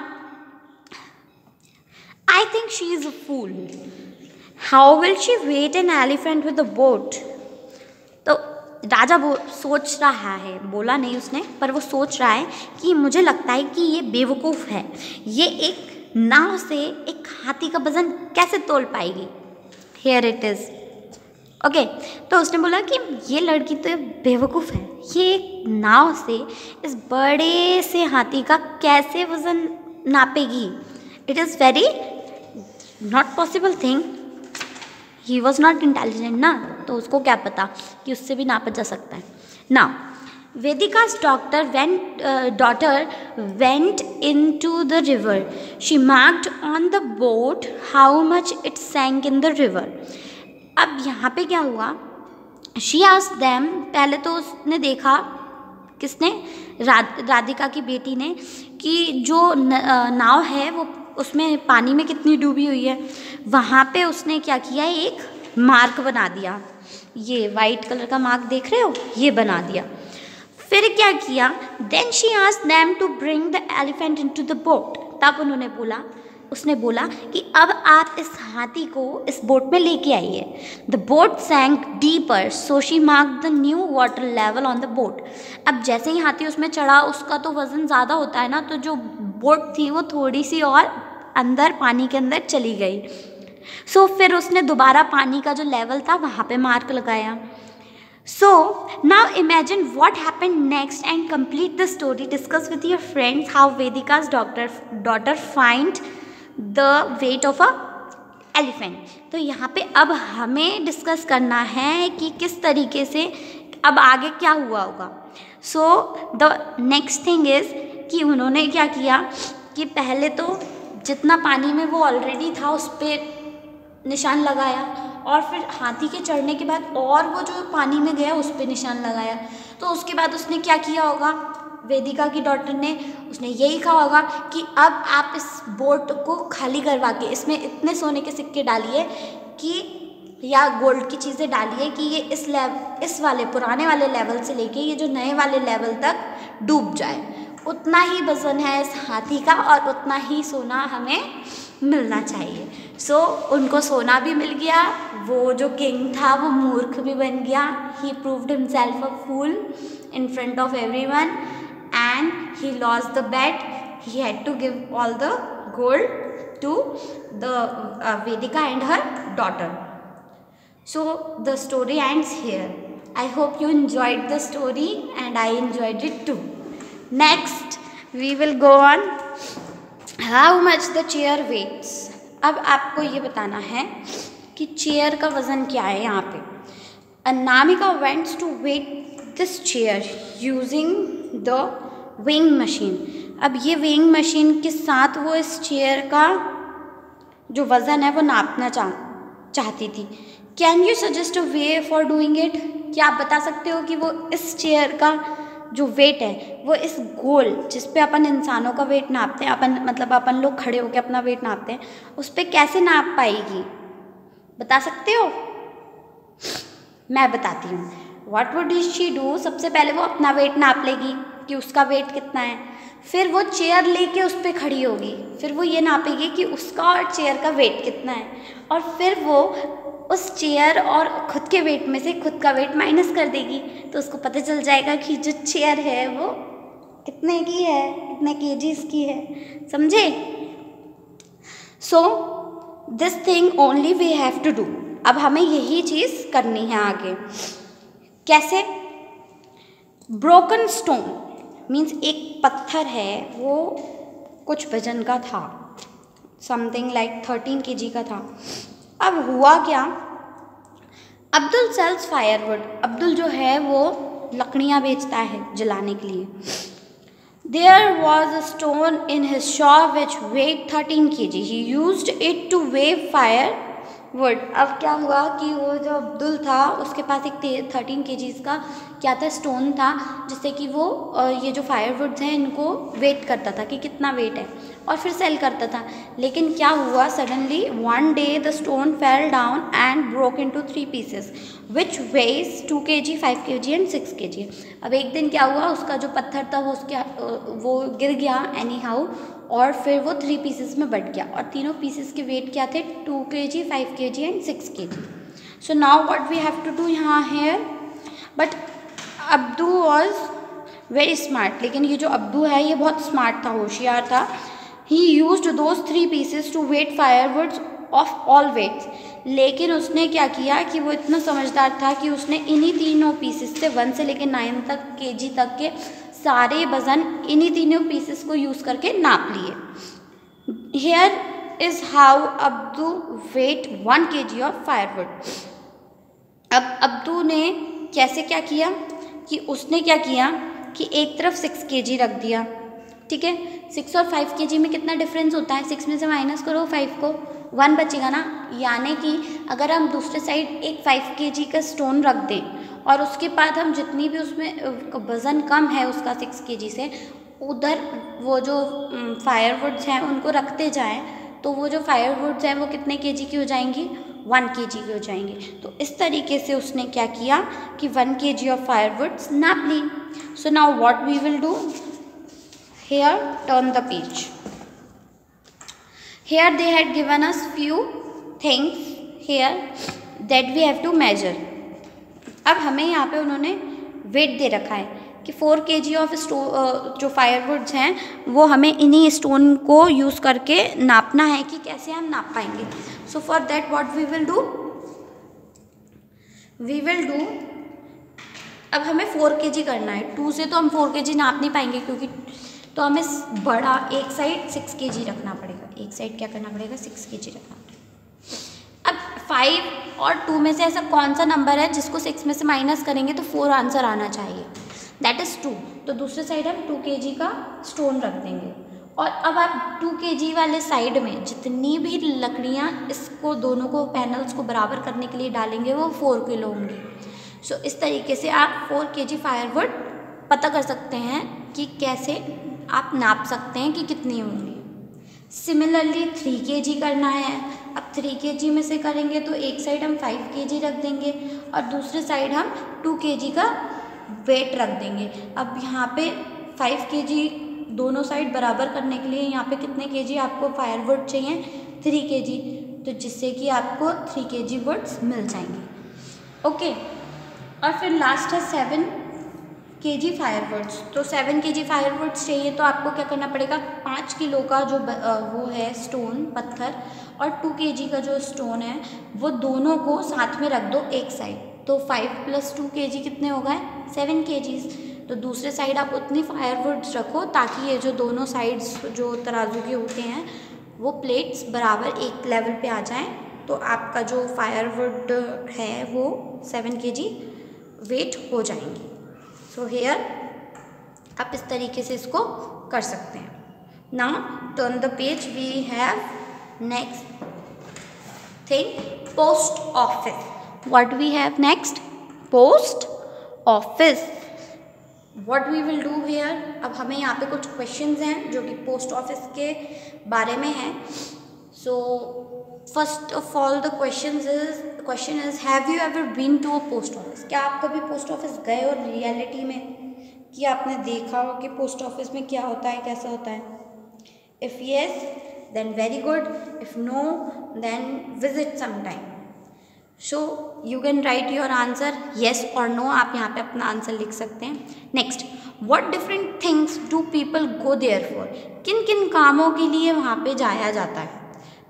I think she is a fool. How will she weight an elephant with a boat? तो राजा सोच रहा है, बोला नहीं उसने, पर वो सोच रहा है कि मुझे लगता है कि ये बेवकूफ़ है, ये एक नाव से एक हाथी का वजन कैसे तोल पाएगी। Here it is okay. तो उसने बोला कि ये लड़की तो बेवकूफ़ है, ये एक नाव से इस बड़े से हाथी का कैसे वजन नापेगी। It is very not possible thing. He was not intelligent ना, तो उसको क्या पता कि उससे भी नापा जा सकता है ना। Vedika's daughter went into the river. She marked on the boat how much it sank in the river. अब यहाँ पे क्या हुआ? She asked them, पहले तो उसने देखा, किसने? राधिका की बेटी ने, कि जो नाव है वो उसमें पानी में कितनी डूबी हुई है। वहाँ पे उसने क्या किया, एक मार्क बना दिया। ये वाइट कलर का मार्क देख रहे हो, ये बना दिया। फिर क्या किया? Then she asked them to bring the elephant into the boat. तब उसने बोला कि अब आप इस हाथी को इस बोट में लेके आइए। The boat sank deeper, so she mark the new water level on the boat. अब जैसे ही हाथी उसमें चढ़ा, उसका तो वज़न ज़्यादा होता है ना, तो जो बोट थी वो थोड़ी सी और अंदर, पानी के अंदर चली गई। सो फिर उसने दोबारा पानी का जो लेवल था वहाँ पे मार्क लगाया। So now imagine what happened next and complete the story. Discuss with your friends how Vedika's daughter find the weight of a elephant. तो यहाँ पे अब हमें डिस्कस करना है कि किस तरीके से अब आगे क्या हुआ होगा। So the next thing is कि उन्होंने क्या किया कि पहले तो जितना पानी में वो ऑलरेडी था उस पर निशान लगाया, और फिर हाथी के चढ़ने के बाद और वो जो पानी में गया उस पर निशान लगाया। तो उसके बाद उसने क्या किया होगा, वेदिका की डॉटर ने, उसने यही कहा होगा कि अब आप इस बोट को खाली करवा के इसमें इतने सोने के सिक्के डालिए कि, या गोल्ड की चीज़ें डालिए कि ये इस वाले पुराने वाले लेवल से लेके ये जो नए वाले लेवल तक डूब जाए। उतना ही वज़न है इस हाथी का और उतना ही सोना हमें मिलना चाहिए। सो उनको सोना भी मिल गया, वो जो किंग था वो मूर्ख भी बन गया। He proved himself a fool in front of everyone and he lost the bet. He had to give all the gold to the Vedika and her daughter. So the story ends here. I hope you enjoyed the story and I enjoyed it too. Next we will go on how much the chair weighs. अब आपको ये बताना है कि चेयर का वज़न क्या है यहाँ पे। Anamika went to weight this chair using the weighing machine. अब ये weighing machine के साथ वो इस चेयर का जो वज़न है वो नापना चाहती थी। Can you suggest a way for doing it? क्या आप बता सकते हो कि वो इस चेयर का जो वेट है वो इस गोल जिस पे अपन इंसानों का वेट नापते हैं, अपन लोग खड़े होकर अपना वेट नापते हैं, उस पर कैसे नाप पाएगी? बता सकते हो? मैं बताती हूँ। What would she do? सबसे पहले वो अपना वेट नाप लेगी कि उसका वेट कितना है, फिर वो चेयर लेके उस पर खड़ी होगी, फिर वो ये नापेगी कि उसका और चेयर का वेट कितना है, और फिर वो उस चेयर और खुद के वेट में से खुद का वेट माइनस कर देगी, तो उसको पता चल जाएगा कि जो चेयर है वो कितने की है, कितने केजीज की है। समझे? So this thing only we have to do. अब हमें यही चीज़ करनी है आगे। कैसे? ब्रोकन स्टोन मीन्स एक पत्थर है, वो कुछ वजन का था, समथिंग लाइक 13 kg का था। अब हुआ क्या, अब्दुल सेल्स फायरवुड, अब्दुल जो है वो लकड़ियाँ बेचता है जलाने के लिए। There was a stone in his shop which weighed 13 kg. He used it to weigh firewood. अब क्या हुआ कि वो जो अब्दुल था उसके पास एक 13 kg का क्या था, स्टोन था, जिससे कि वो ये जो फायरवुड्स हैं इनको वेट करता था कि कितना वेट है और फिर सेल करता था। लेकिन क्या हुआ, suddenly one day the stone fell down and broke into 3 pieces which weighs 2 kg, 5 kg and 6 kg। अब एक दिन क्या हुआ, उसका जो पत्थर था वो गिर गया एनी हाउ, और फिर वो 3 पीसेस में बट गया, और तीनों पीसेस के वेट क्या थे, 2 kg, 5 kg and 6 kg। So now what we have to do यहाँ here, but Abdu was very smart, लेकिन ये जो अब्दू है ये बहुत स्मार्ट था, होशियार था। He used those 3 pieces to weight firewoods of all weights. लेकिन उसने क्या किया कि वो इतना समझदार था कि उसने इन्हीं तीनों पीसेस से 1 से लेकर 9 तक केजी तक के सारे वज़न इन्हीं तीनों पीसेस को यूज़ करके नाप लिए। Here is how Abdu weight 1 kg of firewood. अब अब्दू ने कैसे क्या किया कि उसने क्या किया कि एक तरफ 6 kg रख दिया, ठीक है। 6 और 5 kg में कितना डिफरेंस होता है, 6 में से माइनस करो 5 को, 1 बचेगा ना। यानी कि अगर हम दूसरे साइड एक 5 kg का स्टोन रख दें और उसके बाद हम जितनी भी उसमें वज़न कम है उसका 6 kg से, उधर वो जो फायरवुड्स हैं उनको रखते जाएं, तो वो जो फायरवुड्स हैं वो कितने kg की हो जाएंगी, 1 kg की हो जाएंगे। तो इस तरीके से उसने क्या किया कि 1 kg ऑफ फायरवुड्स नाप ली। So now what we will do, here turn the page. Here they had given us few things here that we have to measure. अब हमें यहाँ पे उन्होंने वेट दे रखा है कि 4 kg ऑफ जो फायरवुड्स हैं वो हमें इन्हीं स्टोन को यूज़ करके नापना है कि कैसे हम नाप पाएंगे। So for that what we will do, अब हमें 4 kg करना है। 2 से तो हम 4 kg नाप नहीं पाएंगे क्योंकि, तो हमें बड़ा एक साइड 6 kg रखना पड़ेगा, एक साइड क्या करना पड़ेगा, 6 kg रखना पड़ेगा। अब 5 और 2 में से ऐसा कौन सा नंबर है जिसको 6 में से माइनस करेंगे तो 4 आंसर आना चाहिए, दैट इज़ 2। तो दूसरे साइड हम 2 kg का स्टोन रख देंगे, और अब आप 2 kg वाले साइड में जितनी भी लकड़ियाँ इसको दोनों को पैनल्स को बराबर करने के लिए डालेंगे वो 4 किलो होंगी। सो इस तरीके से आप 4 kg फायरवुड पता कर सकते हैं कि कैसे आप नाप सकते हैं कि कितनी होंगी। सिमिलरली 3 kg करना है। अब 3 kg में से करेंगे तो एक साइड हम 5 kg रख देंगे और दूसरे साइड हम 2 kg का वेट रख देंगे। अब यहाँ पे 5 kg दोनों साइड बराबर करने के लिए यहाँ पे कितने kg आपको फायरवुड चाहिए, 3 kg, तो जिससे कि आपको 3 kg वुड्स मिल जाएंगे। ओके, और फिर लास्ट है 7 kg फायरवुड्स। तो 7 kg फायरवुड्स चाहिए तो आपको क्या करना पड़ेगा, 5 किलो का जो वो है स्टोन पत्थर और 2 kg का जो स्टोन है वो दोनों को साथ में रख दो एक साइड। तो 5 + 2 kg कितने हो गए, 7 kg। तो दूसरे साइड आप उतनी फायरवुड्स रखो ताकि ये जो दोनों साइड्स जो तराजू के होते हैं वो प्लेट्स बराबर एक लेवल पे आ जाएं, तो आपका जो फायरवुड है वो 7 kg वेट हो जाएंगी। सो हेयर आप इस तरीके से इसको कर सकते हैं। Now turn the page, we have next thing, post office. What we have next, post office. What we will do here, अब हमें यहाँ पे कुछ क्वेश्चंस हैं जो कि पोस्ट ऑफिस के बारे में हैं। So first of all the question is have you ever been to a post office. क्या आप कभी पोस्ट ऑफिस गए और रियलिटी में कि आपने देखा हो कि पोस्ट ऑफिस में क्या होता है, कैसा होता है? If yes then very good, if no then visit some time. So you can write your answer yes और नो, आप यहाँ पे अपना आंसर लिख सकते हैं। Next, what different things do people go there for. किन किन कामों के लिए वहाँ पे जाया जाता है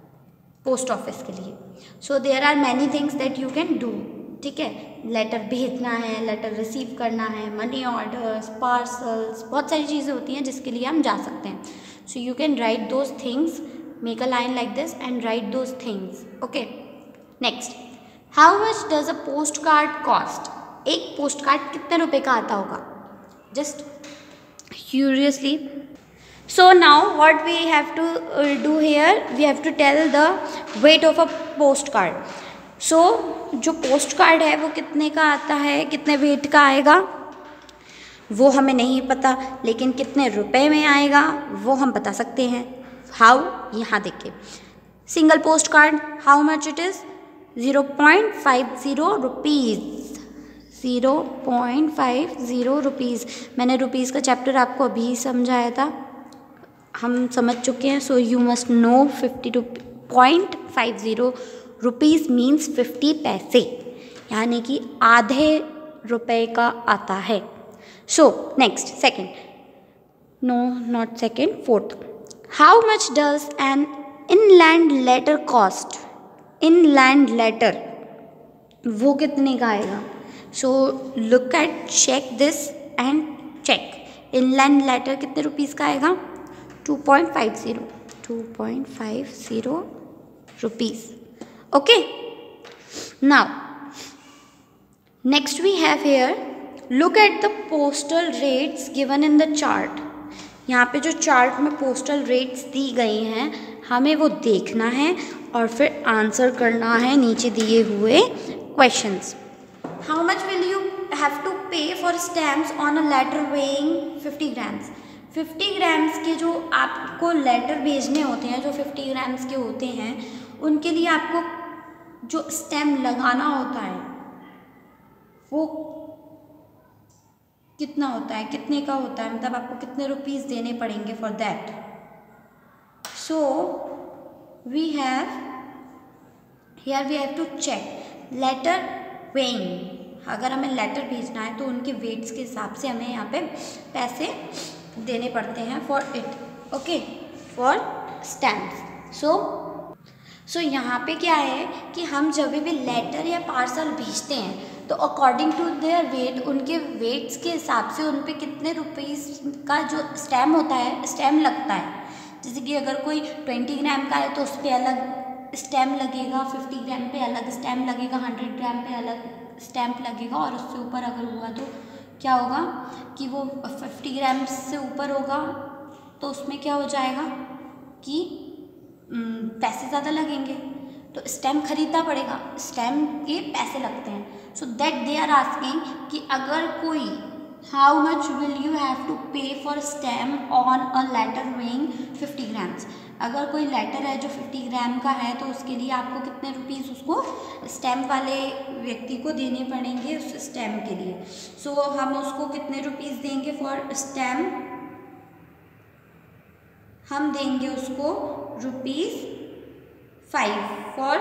पोस्ट ऑफिस के लिए? So there are many things that you can do, ठीक है। लेटर भेजना है, लेटर रिसीव करना है, मनी ऑर्डर्स, पार्सल्स, बहुत सारी चीज़ें होती हैं जिसके लिए हम जा सकते हैं। So you can write those things, make a line like this and write those things, okay. Next, how much does a post card cost? एक पोस्ट कार्ड कितने रुपए का आता होगा? Just curiously. So now what we have to do here, we have to tell the weight of a postcard. So जो पोस्ट कार्ड है वो कितने का आता है, कितने वेट का आएगा वो हमें नहीं पता, लेकिन कितने रुपए में आएगा वो हम बता सकते हैं. हाउ? यहाँ देखिए, single post card how much it is? 0.50 rupees. 0.50 rupees. मैंने रुपीज़ का चैप्टर आपको अभी समझाया था, हम समझ चुके हैं. So you must know 50 rupees means 50 पैसे, यानी कि आधे रुपए का आता है. So next, second, no not second, fourth, how much does an inland letter cost? Inland letter वो कितने का आएगा? So look at, check this and check. Inland letter कितने रुपीज़ का आएगा? 2.50 rupees. Okay, now next we have here, look at the postal rates given in the chart. यहाँ पे जो चार्ट में पोस्टल रेट्स दी गई हैं हमें वो देखना है और फिर आंसर करना है नीचे दिए हुए questions. How much will you have to pay for stamps on a letter weighing 50 grams? 50 grams के जो आपको लेटर भेजने होते हैं, जो 50 ग्राम्स के होते हैं, उनके लिए आपको जो स्टैम्प लगाना होता है वो कितना होता है, कितने का होता है, मतलब आपको कितने रुपीज़ देने पड़ेंगे for that. So we have here we have to check letter weighing. अगर हमें लेटर भेजना है तो उनके वेट्स के हिसाब से हमें यहाँ पे पैसे देने पड़ते हैं for it. Okay, for stamps. So यहाँ पे क्या है कि हम जब भी लेटर या पार्सल भेजते हैं तो अकॉर्डिंग टू देयर वेट, उनके वेट्स के हिसाब से उन पे कितने रुपीज़ का जो स्टैम्प होता है, स्टैम्प लगता है. जैसे कि अगर कोई 20 ग्राम का है तो उस पर अलग स्टैम्प लगेगा, 50 ग्राम पे अलग स्टैम्प लगेगा, 100 ग्राम पे अलग स्टैम्प लगेगा, और उससे ऊपर अगर हुआ तो क्या होगा कि वो 50 ग्राम से ऊपर होगा तो उसमें क्या हो जाएगा कि पैसे ज़्यादा लगेंगे, तो स्टैम्प खरीदना पड़ेगा, स्टैम्प के पैसे लगते हैं. So that they are asking कि अगर कोई, how much will you have to pay for stamp on a letter weighing 50 grams? अगर कोई लेटर है जो 50 ग्राम का है तो उसके लिए आपको कितने रुपीज़ उसको स्टैम्प वाले व्यक्ति को देने पड़ेंगे उस स्टैम्प के लिए. सो हम उसको कितने रुपीज़ देंगे फॉर स्टैम्प? हम देंगे उसको ₹5 for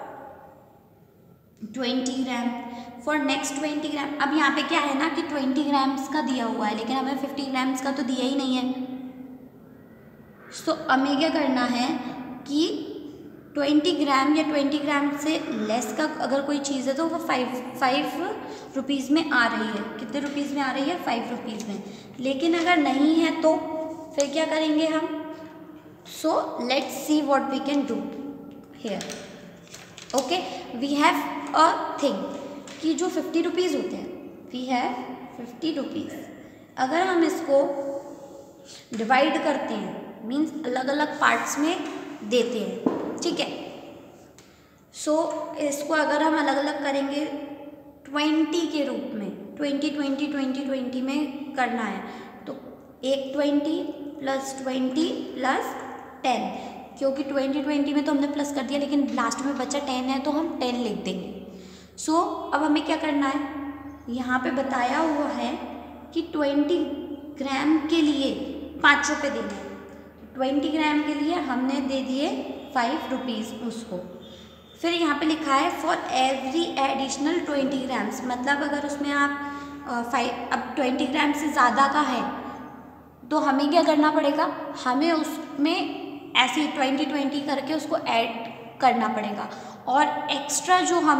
20 gram. For next 20 gram, अब यहाँ पे क्या है ना कि 20 ग्राम्स का दिया हुआ है, लेकिन हमें 50 ग्राम्स का तो दिया ही नहीं है. सो हमें क्या करना है कि 20 ग्राम या 20 ग्राम से लेस का अगर कोई चीज़ है तो वो 5 रुपीज़ में आ रही है. कितने रुपीज़ में आ रही है? 5 रुपीज़ में. लेकिन अगर नहीं है तो फिर क्या करेंगे हम? So let's see what we can do here. Okay, we have a thing कि जो 50 रुपीज़ होते हैं, वी हैव 50 रुपीज़. अगर हम इसको डिवाइड करते हैं, मीन्स अलग अलग पार्ट्स में देते हैं, ठीक है. सो इसको अगर हम अलग अलग करेंगे 20 के रूप में, 20 में करना है तो एक 20 + 20 + 10, क्योंकि 20 में तो हमने प्लस कर दिया, लेकिन लास्ट में बचा 10 है तो हम 10 लिख देंगे. सो अब हमें क्या करना है, यहाँ पे बताया हुआ है कि 20 ग्राम के लिए 5 रुपये देने हैं. 20 ग्राम के लिए हमने दे दिए 5 रुपीज़ उसको. फिर यहाँ पे लिखा है फॉर एवरी एडिशनल 20 ग्राम्स, मतलब अगर उसमें आप 20 ग्राम से ज़्यादा का है तो हमें क्या करना पड़ेगा, हमें उसमें ऐसे 20 करके उसको ऐड करना पड़ेगा. और एक्स्ट्रा जो हम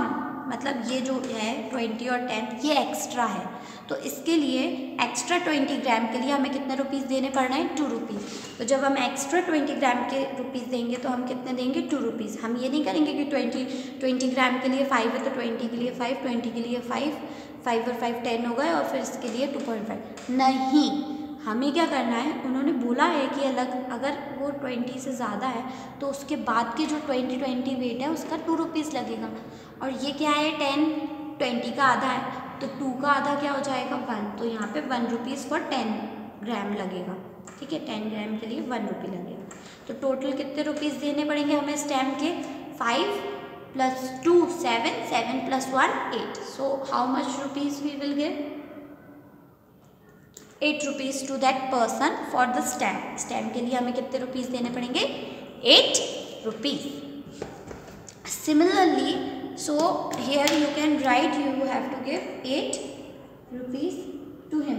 मतलब ये जो है 20 और 10 ये एक्स्ट्रा है, तो इसके लिए एक्स्ट्रा 20 ग्राम के लिए हमें कितने रुपीज़ देने पड़ रहे हैं, 2 रुपीज़। तो जब हम एक्स्ट्रा 20 ग्राम के रुपीज़ देंगे तो हम कितने देंगे, 2 रुपीज़। हम ये नहीं करेंगे कि 20 ग्राम के लिए 5 है तो 20 के लिए 5, 20 के लिए 5 और 5 10 हो गए और फिर इसके लिए 2.5 नहीं, हमें क्या करना है, उन्होंने बोला है कि अलग अगर वो 20 से ज़्यादा है तो उसके बाद के जो 20 वेट है उसका 2 रुपीज़ लगेगा। और ये क्या है, 20 का आधा है तो 2 का आधा क्या हो जाएगा, 1, तो यहाँ पे 1 रुपीज़ फॉर 10 ग्राम लगेगा। ठीक है, 10 ग्राम के लिए 1 रुपये लगेगा। तो टोटल कितने रुपीज़ देने पड़ेंगे हमें स्टैम्प के, 5 + 2 7, 7 + 1 8। So how much rupees we will give, 8 rupees to that person for the stamp. Stamp के लिए हमें कितने रुपीज़ देने पड़ेंगे, 8 rupees. Similarly, so here you can write, you have to give 8 rupees to him.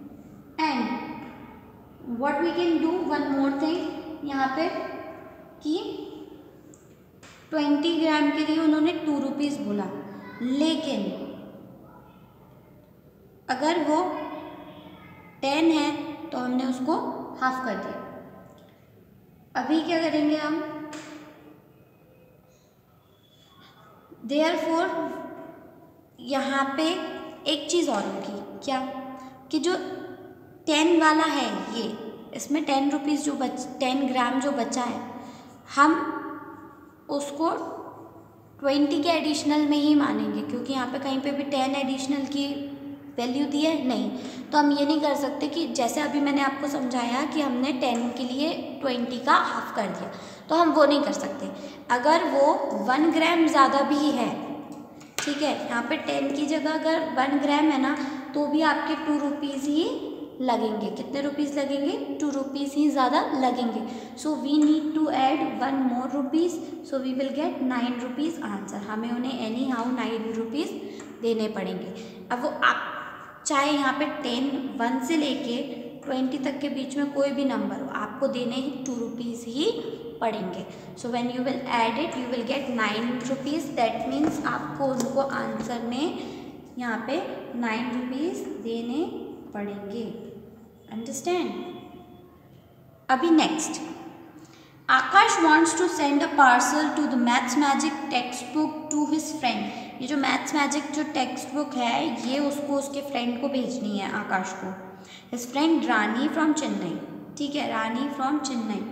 And what we can do, one more thing, यहाँ पे कि 20 ग्राम के लिए उन्होंने 2 रुपीज़ बोला, लेकिन अगर वो 10 है तो हमने उसको हाफ कर दिया। अभी क्या करेंगे हम, देयरफॉर यहाँ पे एक चीज़ और होगी, क्या कि जो 10 वाला है ये, इसमें 10 रुपीज़ जो 10 ग्राम जो बचा है, हम उसको 20 के एडिशनल में ही मानेंगे, क्योंकि यहाँ पे कहीं पे भी 10 एडिशनल की वैल्यू दी है नहीं। तो हम ये नहीं कर सकते कि जैसे अभी मैंने आपको समझाया कि हमने 10 के लिए 20 का हाफ कर दिया, तो हम वो नहीं कर सकते। अगर वो 1 ग्राम ज़्यादा भी है, ठीक है, यहाँ पे 10 की जगह अगर 1 ग्राम है ना, तो भी आपके 2 रुपीज़ ही लगेंगे। कितने रुपीज़ लगेंगे, 2 रुपीज़ ही ज़्यादा लगेंगे। So we need to add 1 more rupees, so we will get 9 rupees answer. हमें उन्हें एनी हाउ 9 रुपीज़ देने पड़ेंगे। अब वो आप चाहे यहाँ पे 10 1 से लेके 20 तक के बीच में कोई भी नंबर हो, आपको देने ही 2 रुपीज़ ही पड़ेंगे। So when you will add it you will get 9 rupees. That means आपको उनको आंसर में यहाँ पे 9 रुपीज़ देने पड़ेंगे। अंडरस्टैंड। अभी next, Akash wants to send a parcel to the maths magic text book to his friend. ये जो मैथ्स मैजिक जो टेक्स्ट बुक है ये उसको उसके फ्रेंड को भेजनी है, आकाश को। His friend Rani from Chennai. ठीक है, रानी फ्रॉम चेन्नई।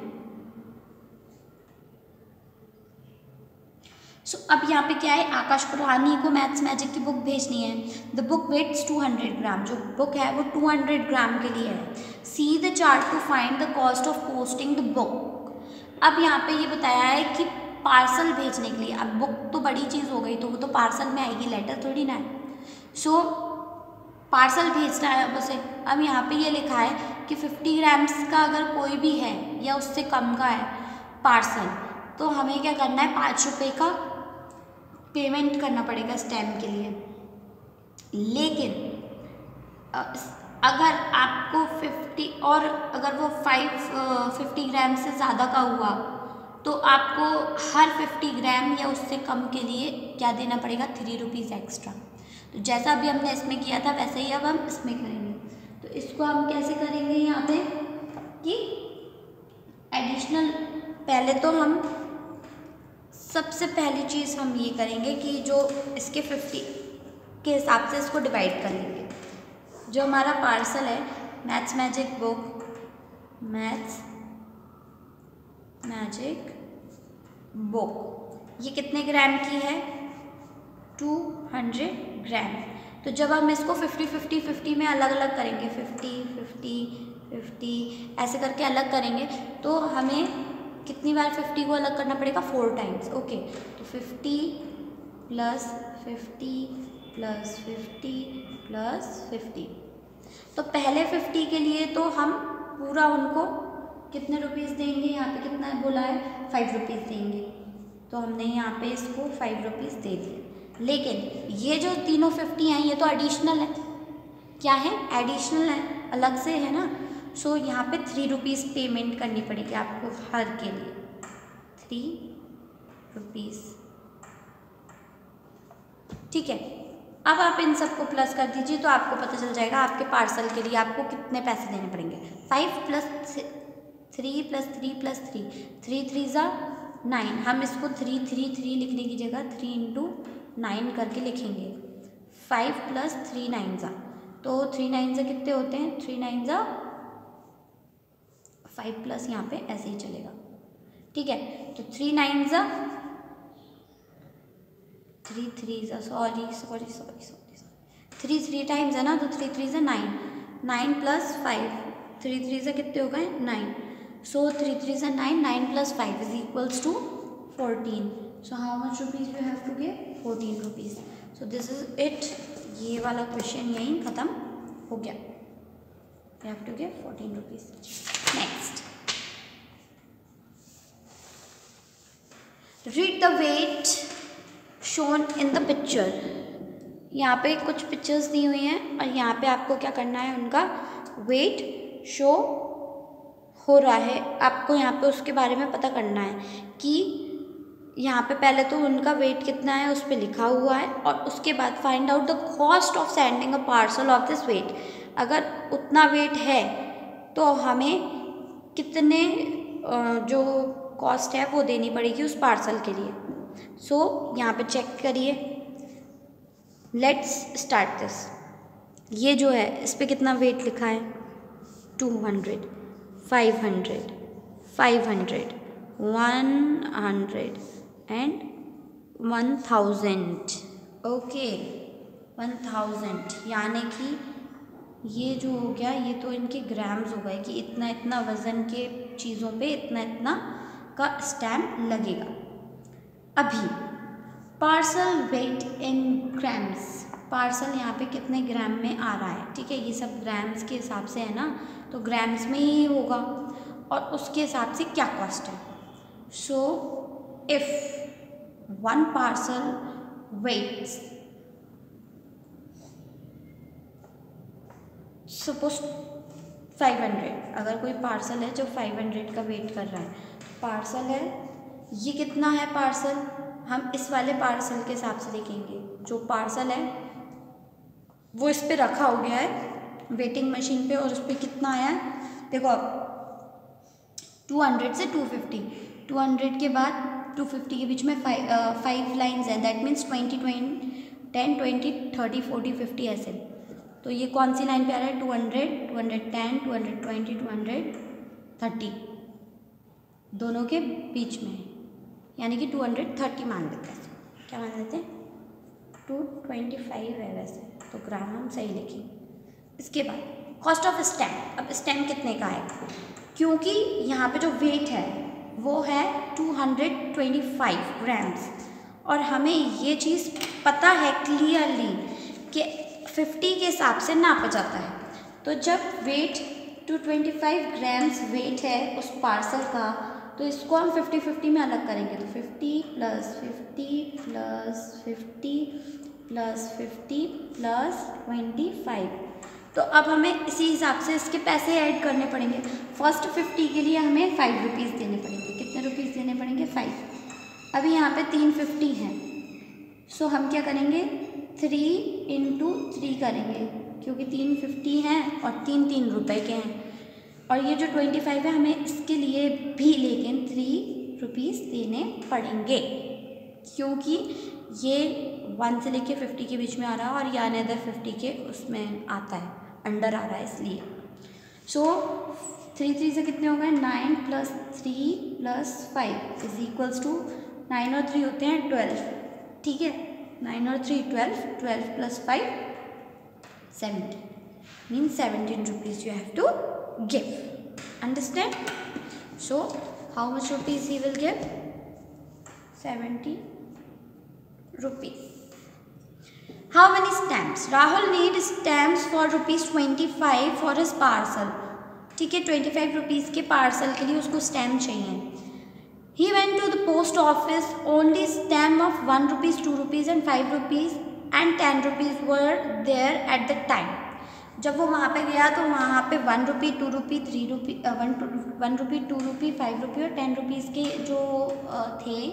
सो अब यहाँ पे क्या है, आकाश को रानी को मैथ्स मैजिक की बुक भेजनी है। The book weighs 200 gram. जो बुक है वो 200 ग्राम के लिए है। See the chart to find the cost of posting the book. अब यहाँ पे ये बताया है कि पार्सल भेजने के लिए, अब बुक तो बड़ी चीज़ हो गई तो वो तो पार्सल में आएगी, लेटर थोड़ी ना है। सो पार्सल भेजना है अब उसे। अब यहाँ पे ये लिखा है कि 50 ग्राम्स का अगर कोई भी है या उससे कम का है पार्सल, तो हमें क्या करना है, 5 रुपये का पेमेंट करना पड़ेगा स्टैम्प के लिए। लेकिन अगर आपको 50 और अगर वो 50 ग्राम से ज़्यादा का हुआ तो आपको हर 50 ग्राम या उससे कम के लिए क्या देना पड़ेगा, 3 रुपीज़ एक्स्ट्रा। तो जैसा अभी हमने इसमें किया था वैसे ही अब हम इसमें करेंगे। तो इसको हम कैसे करेंगे यहाँ पे कि एडिशनल, पहले तो हम सबसे पहली चीज़ हम ये करेंगे कि जो इसके 50 के हिसाब से इसको डिवाइड कर लेंगे। जो हमारा पार्सल है maths magic book, maths magic book, ये कितने ग्राम की है, 200 ग्राम। तो जब हम इसको 50 में अलग अलग करेंगे, 50 ऐसे करके अलग करेंगे, तो हमें कितनी बार 50 को अलग करना पड़ेगा, 4 टाइम्स। ओके, तो 50 + 50 + 50 + 50। तो पहले 50 के लिए तो हम पूरा उनको कितने रुपीज़ देंगे, यहाँ पे कितना बोला है, 5 रुपीज़ देंगे। तो हमने यहाँ पे इसको 5 रुपीज़ दे दिए। लेकिन ये जो तीनों 50 हैं ये तो एडिशनल है। क्या है, एडिशनल है, अलग से है ना। सो यहाँ पे 3 रुपीज़ पेमेंट करनी पड़ेगी आपको हर के लिए, 3 रुपीज़। ठीक है, अब आप इन सबको प्लस कर दीजिए तो आपको पता चल जाएगा आपके पार्सल के लिए आपको कितने पैसे देने पड़ेंगे। 5 + 3 + 3 + 3, 3 3 ज़ा 9, हम इसको 3 3 3 लिखने की जगह 3 × 9 करके लिखेंगे। 5 + 3 9 ज़ा, तो 3 9 ज़ा कितने होते हैं, 3 9 ज़ा 5 प्लस यहाँ पे ऐसे ही चलेगा। ठीक है, तो 3 9 ज़ा 3 3 ज़ा सॉरी 3 3 टाइम्स है ना, तो 3 3 ज़ा 9, 9 + 5, 3 3 ज़ा कितने हो गए 9, सो 3 3 ज़ा 9, 9 + 5 = 14। So how much rupees you have to give, 14 rupees. So this is it, ये वाला क्वेश्चन यहीं ख़त्म हो गया। You have to give 14 rupees. Next, read the weight shown in the picture. यहाँ पे कुछ पिक्चर्स दी हुई हैं और यहाँ पे आपको क्या करना है, उनका वेट शो हो रहा है, आपको यहाँ पे उसके बारे में पता करना है कि यहाँ पे पहले तो उनका वेट कितना है उस पर लिखा हुआ है, और उसके बाद find out the cost of sending a parcel of this weight. अगर उतना वेट है तो हमें कितने जो कॉस्ट है वो देनी पड़ेगी उस पार्सल के लिए। सो यहाँ पे चेक करिए, लेट्स स्टार्ट दिस। ये जो है इस पे कितना वेट लिखा है, 200, 500, 500, 100 एंड 1000। ओके, 1000, यानी कि ये जो हो गया ये तो इनके ग्राम्स हो गए कि इतना इतना वज़न के चीज़ों पे इतना इतना का स्टैम्प लगेगा। अभी parcel weight in grams, parcel यहाँ पे कितने ग्राम में आ रहा है, ठीक है, ये सब ग्राम्स के हिसाब से है ना, तो ग्राम्स में ही होगा और उसके हिसाब से क्या कॉस्ट है। So if one parcel weighs suppose 500, अगर कोई पार्सल है जो 500 का वेट कर रहा है, पार्सल है ये कितना है, पार्सल हम इस वाले पार्सल के हिसाब से देखेंगे। जो पार्सल है वो इस पे रखा हो गया है वेटिंग मशीन पे, और उस पर कितना आया है देखो, 200 से 250, 200 के बाद 250 के बीच में 5 लाइन्स हैं, दैट मीन्स 20 10 20 30 40 50 ऐसे। तो ये कौन सी लाइन पे आ रहा है, 200 210 220 230 दोनों के बीच में, यानी कि 230 मान लेते हैं। क्या मान लेते हैं, 225 है वैसे तो ग्राम हम सही लिखेंगे। इसके बाद कॉस्ट ऑफ स्टैम्प, अब स्टैम्प कितने का है, क्योंकि यहाँ पे जो वेट है वो है 225 ग्राम्स, और हमें ये चीज़ पता है क्लियरली कि 50 के हिसाब से नापा जाता है। तो जब वेट 225 ग्राम्स वेट है उस पार्सल का, तो इसको हम 50-50 में अलग करेंगे, तो 50 + 50 + 50 + 50 + 25। तो अब हमें इसी हिसाब से इसके पैसे ऐड करने पड़ेंगे। फर्स्ट 50 के लिए हमें 5 रुपीज़ देने पड़ेंगे, कितने रुपीज़ देने पड़ेंगे, 5। अभी यहाँ पे 3 50 हैं, सो हम क्या करेंगे, 3 × 3 करेंगे, क्योंकि 3 50 हैं और 3 रुपए के हैं, और ये जो 25 है हमें इसके लिए भी लेकिन 3 रुपीज़ देने पड़ेंगे, क्योंकि ये 1 से लेके 50 के बीच में आ रहा है और ये अनदर 50 के उसमें आता है, अंडर आ रहा है, इसलिए। सो 3 3 से कितने हो गए, 9 + 3 + 5 = 9 और 3 होते हैं 12, ठीक है, 9 और 3 12, 12 + 5 17, means 17 rupees you have to give. Understand? So how much rupees he will give? 70 rupees. How many stamps? Rahul need stamps for ₹25 for his parcel. ठीक है, 25 रुपीज़ के पार्सल के लिए उसको स्टैम्प चाहिए। He went to the post office. Only stamp of 1 rupees, 2 rupees and 5 rupees and 10 rupees were there at the time. जब वो वहाँ पे गया तो वहाँ पे 1 रुपी, 2 रुपी, 3 रुपी, 1 रुपी, 2 रुपी, 5 रुपी और 10 रुपीज़ के जो थे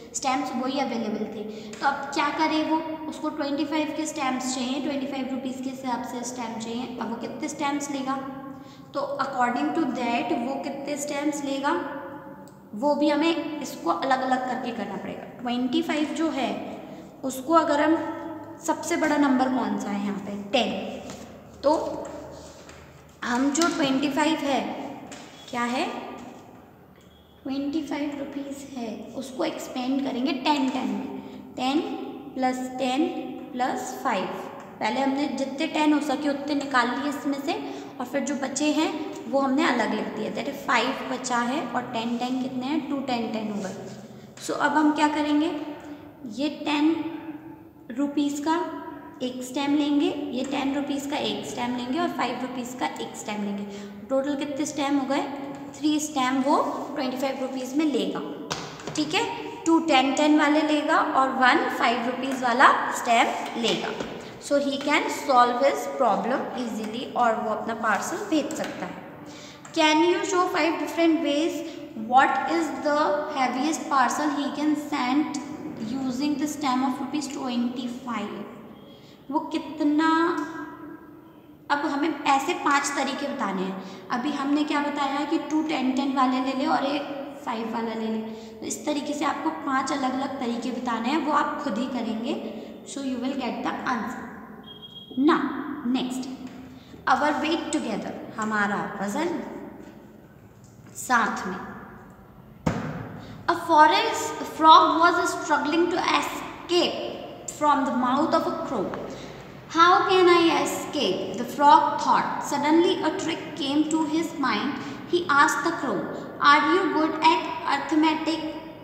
स्टैम्प्स वही अवेलेबल थे। तो अब क्या करे वो, उसको 25 के स्टैम्प्स चाहिए, 25 रुपीज़ के हिसाब से स्टैम्प चाहिए। अब वो कितने स्टैम्प्स लेगा, तो अकॉर्डिंग टू दैट वो कितने स्टैम्प्स लेगा वो भी हमें इसको अलग अलग करके करना पड़ेगा। 25 जो है उसको अगर हम, सबसे बड़ा नंबर कौन सा है यहाँ पे 10, तो हम जो 25 है क्या है 25 रुपीज़ है उसको एक्सपेंड करेंगे 10 में, 10 + 10 + 5। पहले हमने जितने 10 हो सके उतने निकाल लिए इसमें से, और फिर जो बचे हैं वो हमने अलग लिख दिया। दैट 5 बचा है और 10 कितने हैं 2 10 हो गए। सो अब हम क्या करेंगे, ये 10 रुपीज़ का एक स्टैम्प लेंगे, ये 10 रुपीज़ का एक स्टैम्प लेंगे और 5 रुपीज़ का एक स्टैम्प लेंगे। टोटल कितने स्टैम्प हो गए 3 स्टैम्प वो 25 रुपीज़ में लेगा। ठीक है, 2 10 वाले लेगा और 1 5 रुपीज़ वाला स्टैम्प लेगा। So he can solve his problem easily, और वो अपना पार्सल भेज सकता है। Can you show 5 different ways what is the heaviest parcel he can send using the stamp of ₹25। वो कितना, अब हमें ऐसे 5 तरीके बताने हैं। अभी हमने क्या बताया कि 2 10 वाले ले ले और एक 5 वाला ले ले, तो इस तरीके से आपको 5 अलग अलग तरीके बताने हैं, वो आप खुद ही करेंगे। So you will get the answer. Now next, our weight together, हमारा वजन साथ में। A forest frog was struggling to escape from the mouth of a crow. How can I escape? The frog thought. Suddenly a trick came to his mind. He asked the crow, "Are you good at arithmetic?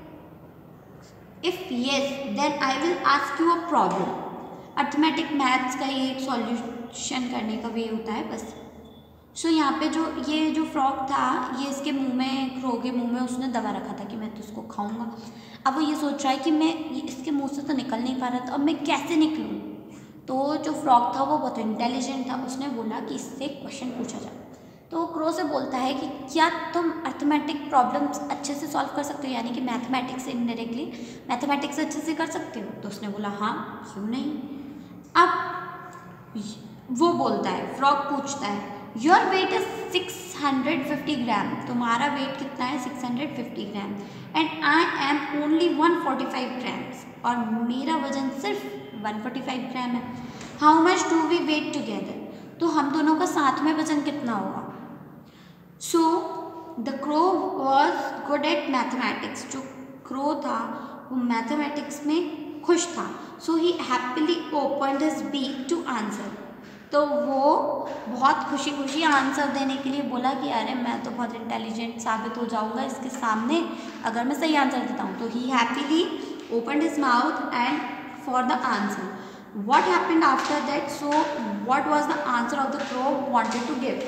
If yes, then I will ask you a problem." Arithmetic maths का ये एक सॉल्यूशन करने का वे होता है बस। सो यहाँ पे ये जो फ्रॉग था, ये इसके मुंह में, क्रो के मुंह में उसने दबा रखा था कि मैं तो उसको खाऊंगा। अब वो ये सोच रहा है कि मैं इसके मुंह से तो निकल नहीं पा रहा था, अब मैं कैसे निकलूँ। तो जो फ्रॉग था वो बहुत इंटेलिजेंट था, उसने बोला कि इससे क्वेश्चन पूछा जाए। तो वो क्रो से बोलता है कि क्या तुम अर्थमेटिक प्रॉब्लम्स अच्छे से सॉल्व कर सकते हो, यानी कि मैथमेटिक्स, इनडायरेक्टली मैथमेटिक्स अच्छे से कर सकते हो। तो उसने बोला हाँ, क्यों नहीं। अब वो बोलता है, फ्रॉग पूछता है, योर वेट इज 650 ग्राम, तुम्हारा वेट कितना है 650 gram, and I am only 145 grams, और मेरा वजन सिर्फ 145 ग्राम है। How much do we weigh together, तो हम दोनों का साथ में वजन कितना होगा। So the crow was good at mathematics, जो क्रो था वो मैथमेटिक्स में खुश था। So he happily opened his beak to answer, तो वो बहुत खुशी खुशी आंसर देने के लिए बोला कि अरे मैं तो बहुत इंटेलिजेंट साबित हो जाऊंगा इसके सामने अगर मैं सही आंसर देता हूँ। तो he happily opened his mouth and for the answer. What happened after that? So what was the answer of the crow wanted to give?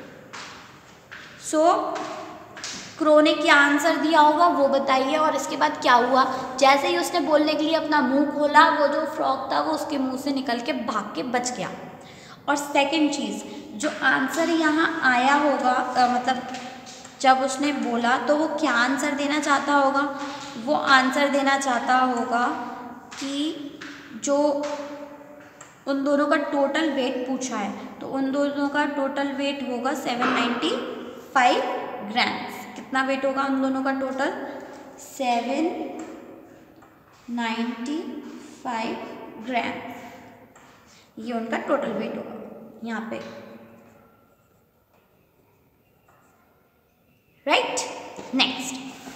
So crow ने क्या आंसर दिया होगा वो बताइए, और इसके बाद क्या हुआ। जैसे ही उसने बोलने के लिए अपना मुंह खोला, वो जो फ्रॉग था वो उसके मुंह से निकल के भाग के बच गया। और सेकंड चीज़, जो आंसर यहाँ आया होगा, मतलब जब उसने बोला तो वो क्या आंसर देना चाहता होगा। वो आंसर देना चाहता होगा कि जो उन दोनों का टोटल वेट पूछा है, तो उन दोनों का टोटल वेट होगा 795 ग्राम्स। कितना वेट होगा उन दोनों का टोटल 795 ग्राम्स, ये उनका टोटल वेट होगा यहाँ पे, right. Next,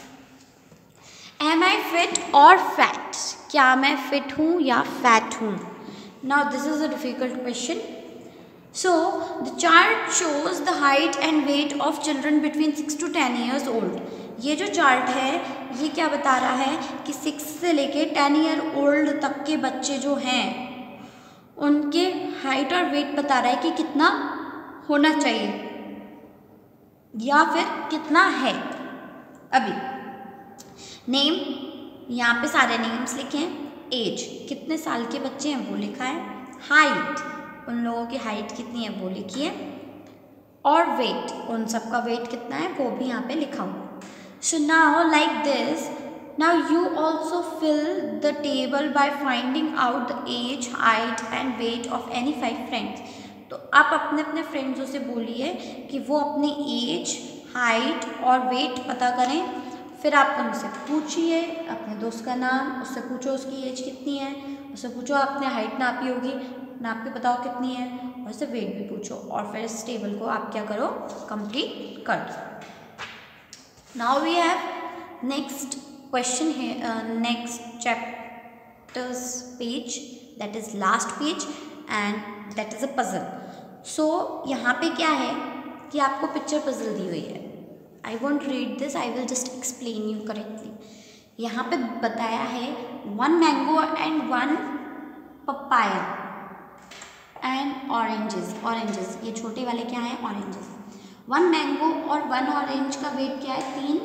am I fit और फैट, क्या मैं फिट हूँ या फैट हूँ। Now this is a difficult question. So the chart shows the height and weight of children between 6 to 10 years old. ये जो चार्ट है ये क्या बता रहा है कि 6 से लेके 10 ईयर ओल्ड तक के बच्चे जो हैं उनके हाइट और वेट बता रहा है कि कितना होना चाहिए या फिर कितना है। अभी नेम, यहाँ पे सारे नेम्स लिखे हैं। एज, कितने साल के बच्चे हैं वो लिखा है। हाइट, उन लोगों की हाइट कितनी है वो लिखी है। और वेट, उन सब का वेट कितना है वो भी यहाँ पे लिखा हुआ। So now like this Now you also fill the table by finding out the age, height and weight of any 5 friends. तो आप अपने अपने फ्रेंड्सों से बोलिए कि वो अपनी एज, हाइट और वेट पता करें। फिर आप उनसे पूछिए अपने दोस्त का नाम, उससे पूछो उसकी एज कितनी है, उससे पूछो आपने हाइट नापी होगी, नाप के बताओ कितनी है, और उससे वेट भी पूछो, और फिर इस टेबल को आप क्या करो, कंप्लीट कर दो। Now we have next question here, next chapter's page, that is last page and that is a puzzle. So यहाँ पे क्या है कि आपको पिक्चर पजल दी हुई है। I won't read this, I will just explain you correctly. यहाँ पे बताया है 1 mango and 1 papaya and oranges, ये छोटे वाले क्या है, oranges। 1 mango और 1 orange का वेट क्या है,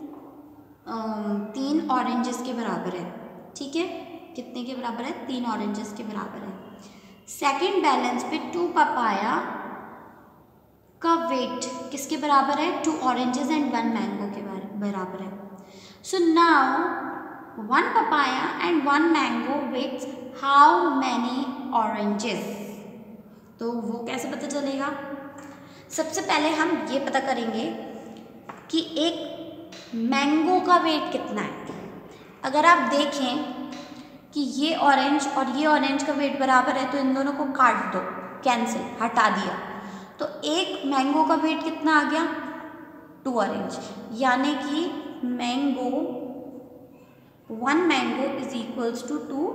3 ऑरेंजेस के बराबर है, ठीक है। कितने के बराबर है, 3 ऑरेंजेस के बराबर है। सेकंड बैलेंस पे 2 पपाया का वेट किसके बराबर है, 2 ऑरेंजेस एंड 1 मैंगो के बराबर है। So now 1 papaya and 1 mango weighs how many oranges, तो वो कैसे पता चलेगा। सबसे पहले हम ये पता करेंगे कि एक मैंगो का वेट कितना है। अगर आप देखें कि ये ऑरेंज और ये ऑरेंज का वेट बराबर है तो इन दोनों को काट दो, कैंसिल, हटा दिया, तो एक मैंगो का वेट कितना आ गया, 2 ऑरेंज, यानी कि mango 1 mango is equals to 2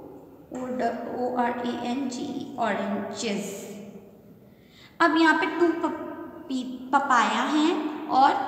ORANGE oranges. अब यहाँ पे 2 पपाया हैं और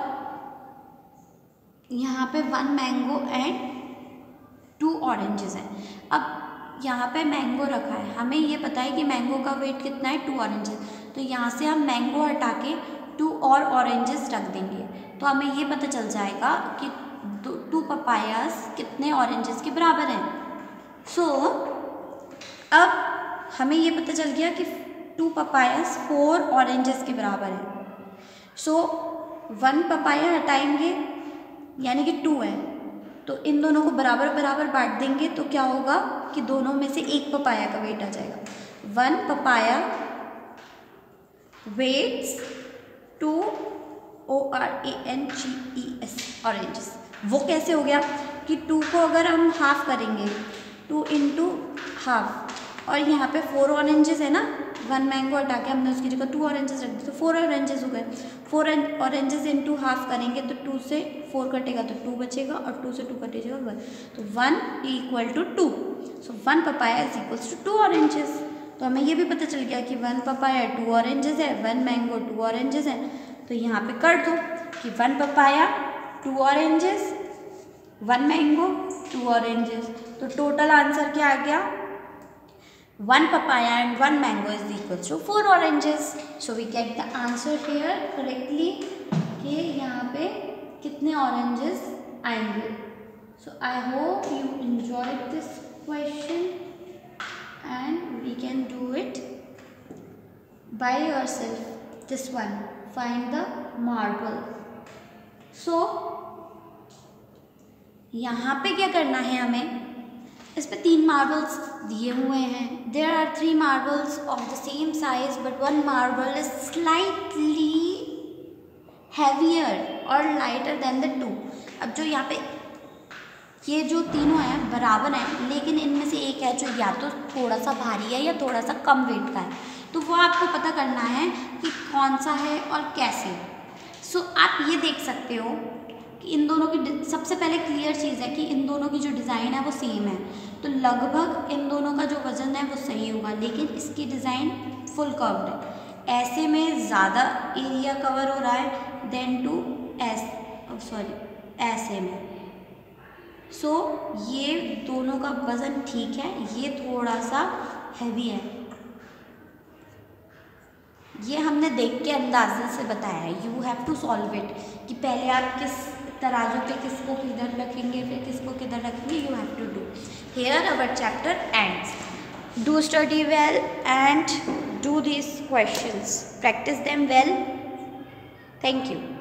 यहाँ पे 1 मैंगो एंड 2 ऑरेंजेस हैं। अब यहाँ पे मैंगो रखा है, हमें ये पता है कि मैंगो का वेट कितना है, 2 ऑरेंजेस, तो यहाँ से हम मैंगो हटा के 2 और ऑरेंजेस रख देंगे, तो हमें ये पता चल जाएगा कि 2 पपायास कितने ऑरेंजेस के बराबर हैं। सो अब हमें ये पता चल गया कि 2 पपायास 4 ऑरेंजेस के बराबर है। सो 1 पपाया हटाएंगे यानी कि 2 है, तो इन दोनों को बराबर बराबर बांट देंगे, तो क्या होगा कि दोनों में से एक पपाया का वेट आ जाएगा। 1 पपाया वेट्स 2 ORANGES ऑरेंजेस। वो कैसे हो गया कि 2 को अगर हम हाफ करेंगे, 2 इंटू हाफ, और यहाँ पे 4 ऑरेंजेस है ना, 1 मैंगो हटा के हमने उसकी जगह 2 ऑरेंजेस रख दिए, तो 4 ऑरेंजेस हो गए। 4 ऑरेंजेस इंटू हाफ करेंगे तो 2 से 4 कटेगा तो 2 बचेगा, और 2 से 2 कटेगा 1, तो 1 equal to 2। So 1 papaya is equals to 2 oranges. तो हमें ये भी पता चल गया कि 1 पपाया 2 ऑरेंजेस है, 1 मैंगो 2 ऑरेंजेस है, तो यहाँ पे कर दो कि 1 पपाया 2 ऑरेंजेस, 1 मैंगो 2 ऑरेंजेस, तो टोटल आंसर क्या आ गया, 1 papaya and 1 mango is equal to 4 oranges. So we get the answer here correctly कि यहाँ पे कितने oranges आएंगे। So I hope you enjoyed this question and we can do it by yourself. This one, find the marble. So यहाँ पे क्या करना है हमें, इस पे 3 मार्बल्स दिए हुए हैं। There are 3 marbles of the same size but 1 marble is slightly heavier और लाइटर देन द 2। अब जो यहाँ पे ये जो तीनों हैं बराबर हैं, लेकिन इनमें से एक है जो या तो थोड़ा सा भारी है या थोड़ा सा कम वेट का है, तो वो आपको पता करना है कि कौन सा है और कैसे। सो आप ये देख सकते हो कि इन दोनों की सबसे पहले क्लियर चीज़ है कि इन दोनों की जो डिज़ाइन है वो सेम है, तो लगभग इन दोनों का जो वज़न है वो सही होगा, लेकिन इसकी डिज़ाइन फुल कर्व्ड है। ऐसे में ज़्यादा एरिया कवर हो रहा है देन टू ऐसे में। सो ये दोनों का वज़न ठीक है, ये थोड़ा सा हैवी है। ये हमने देख के अंदाजे से बताया है। You have to solve it कि पहले आप किस तराजू पे किसको किधर रखेंगे फिर किसको किधर रखेंगे। You have to do. Here our chapter ends. Do study well and do these questions. Practice them well. Thank you.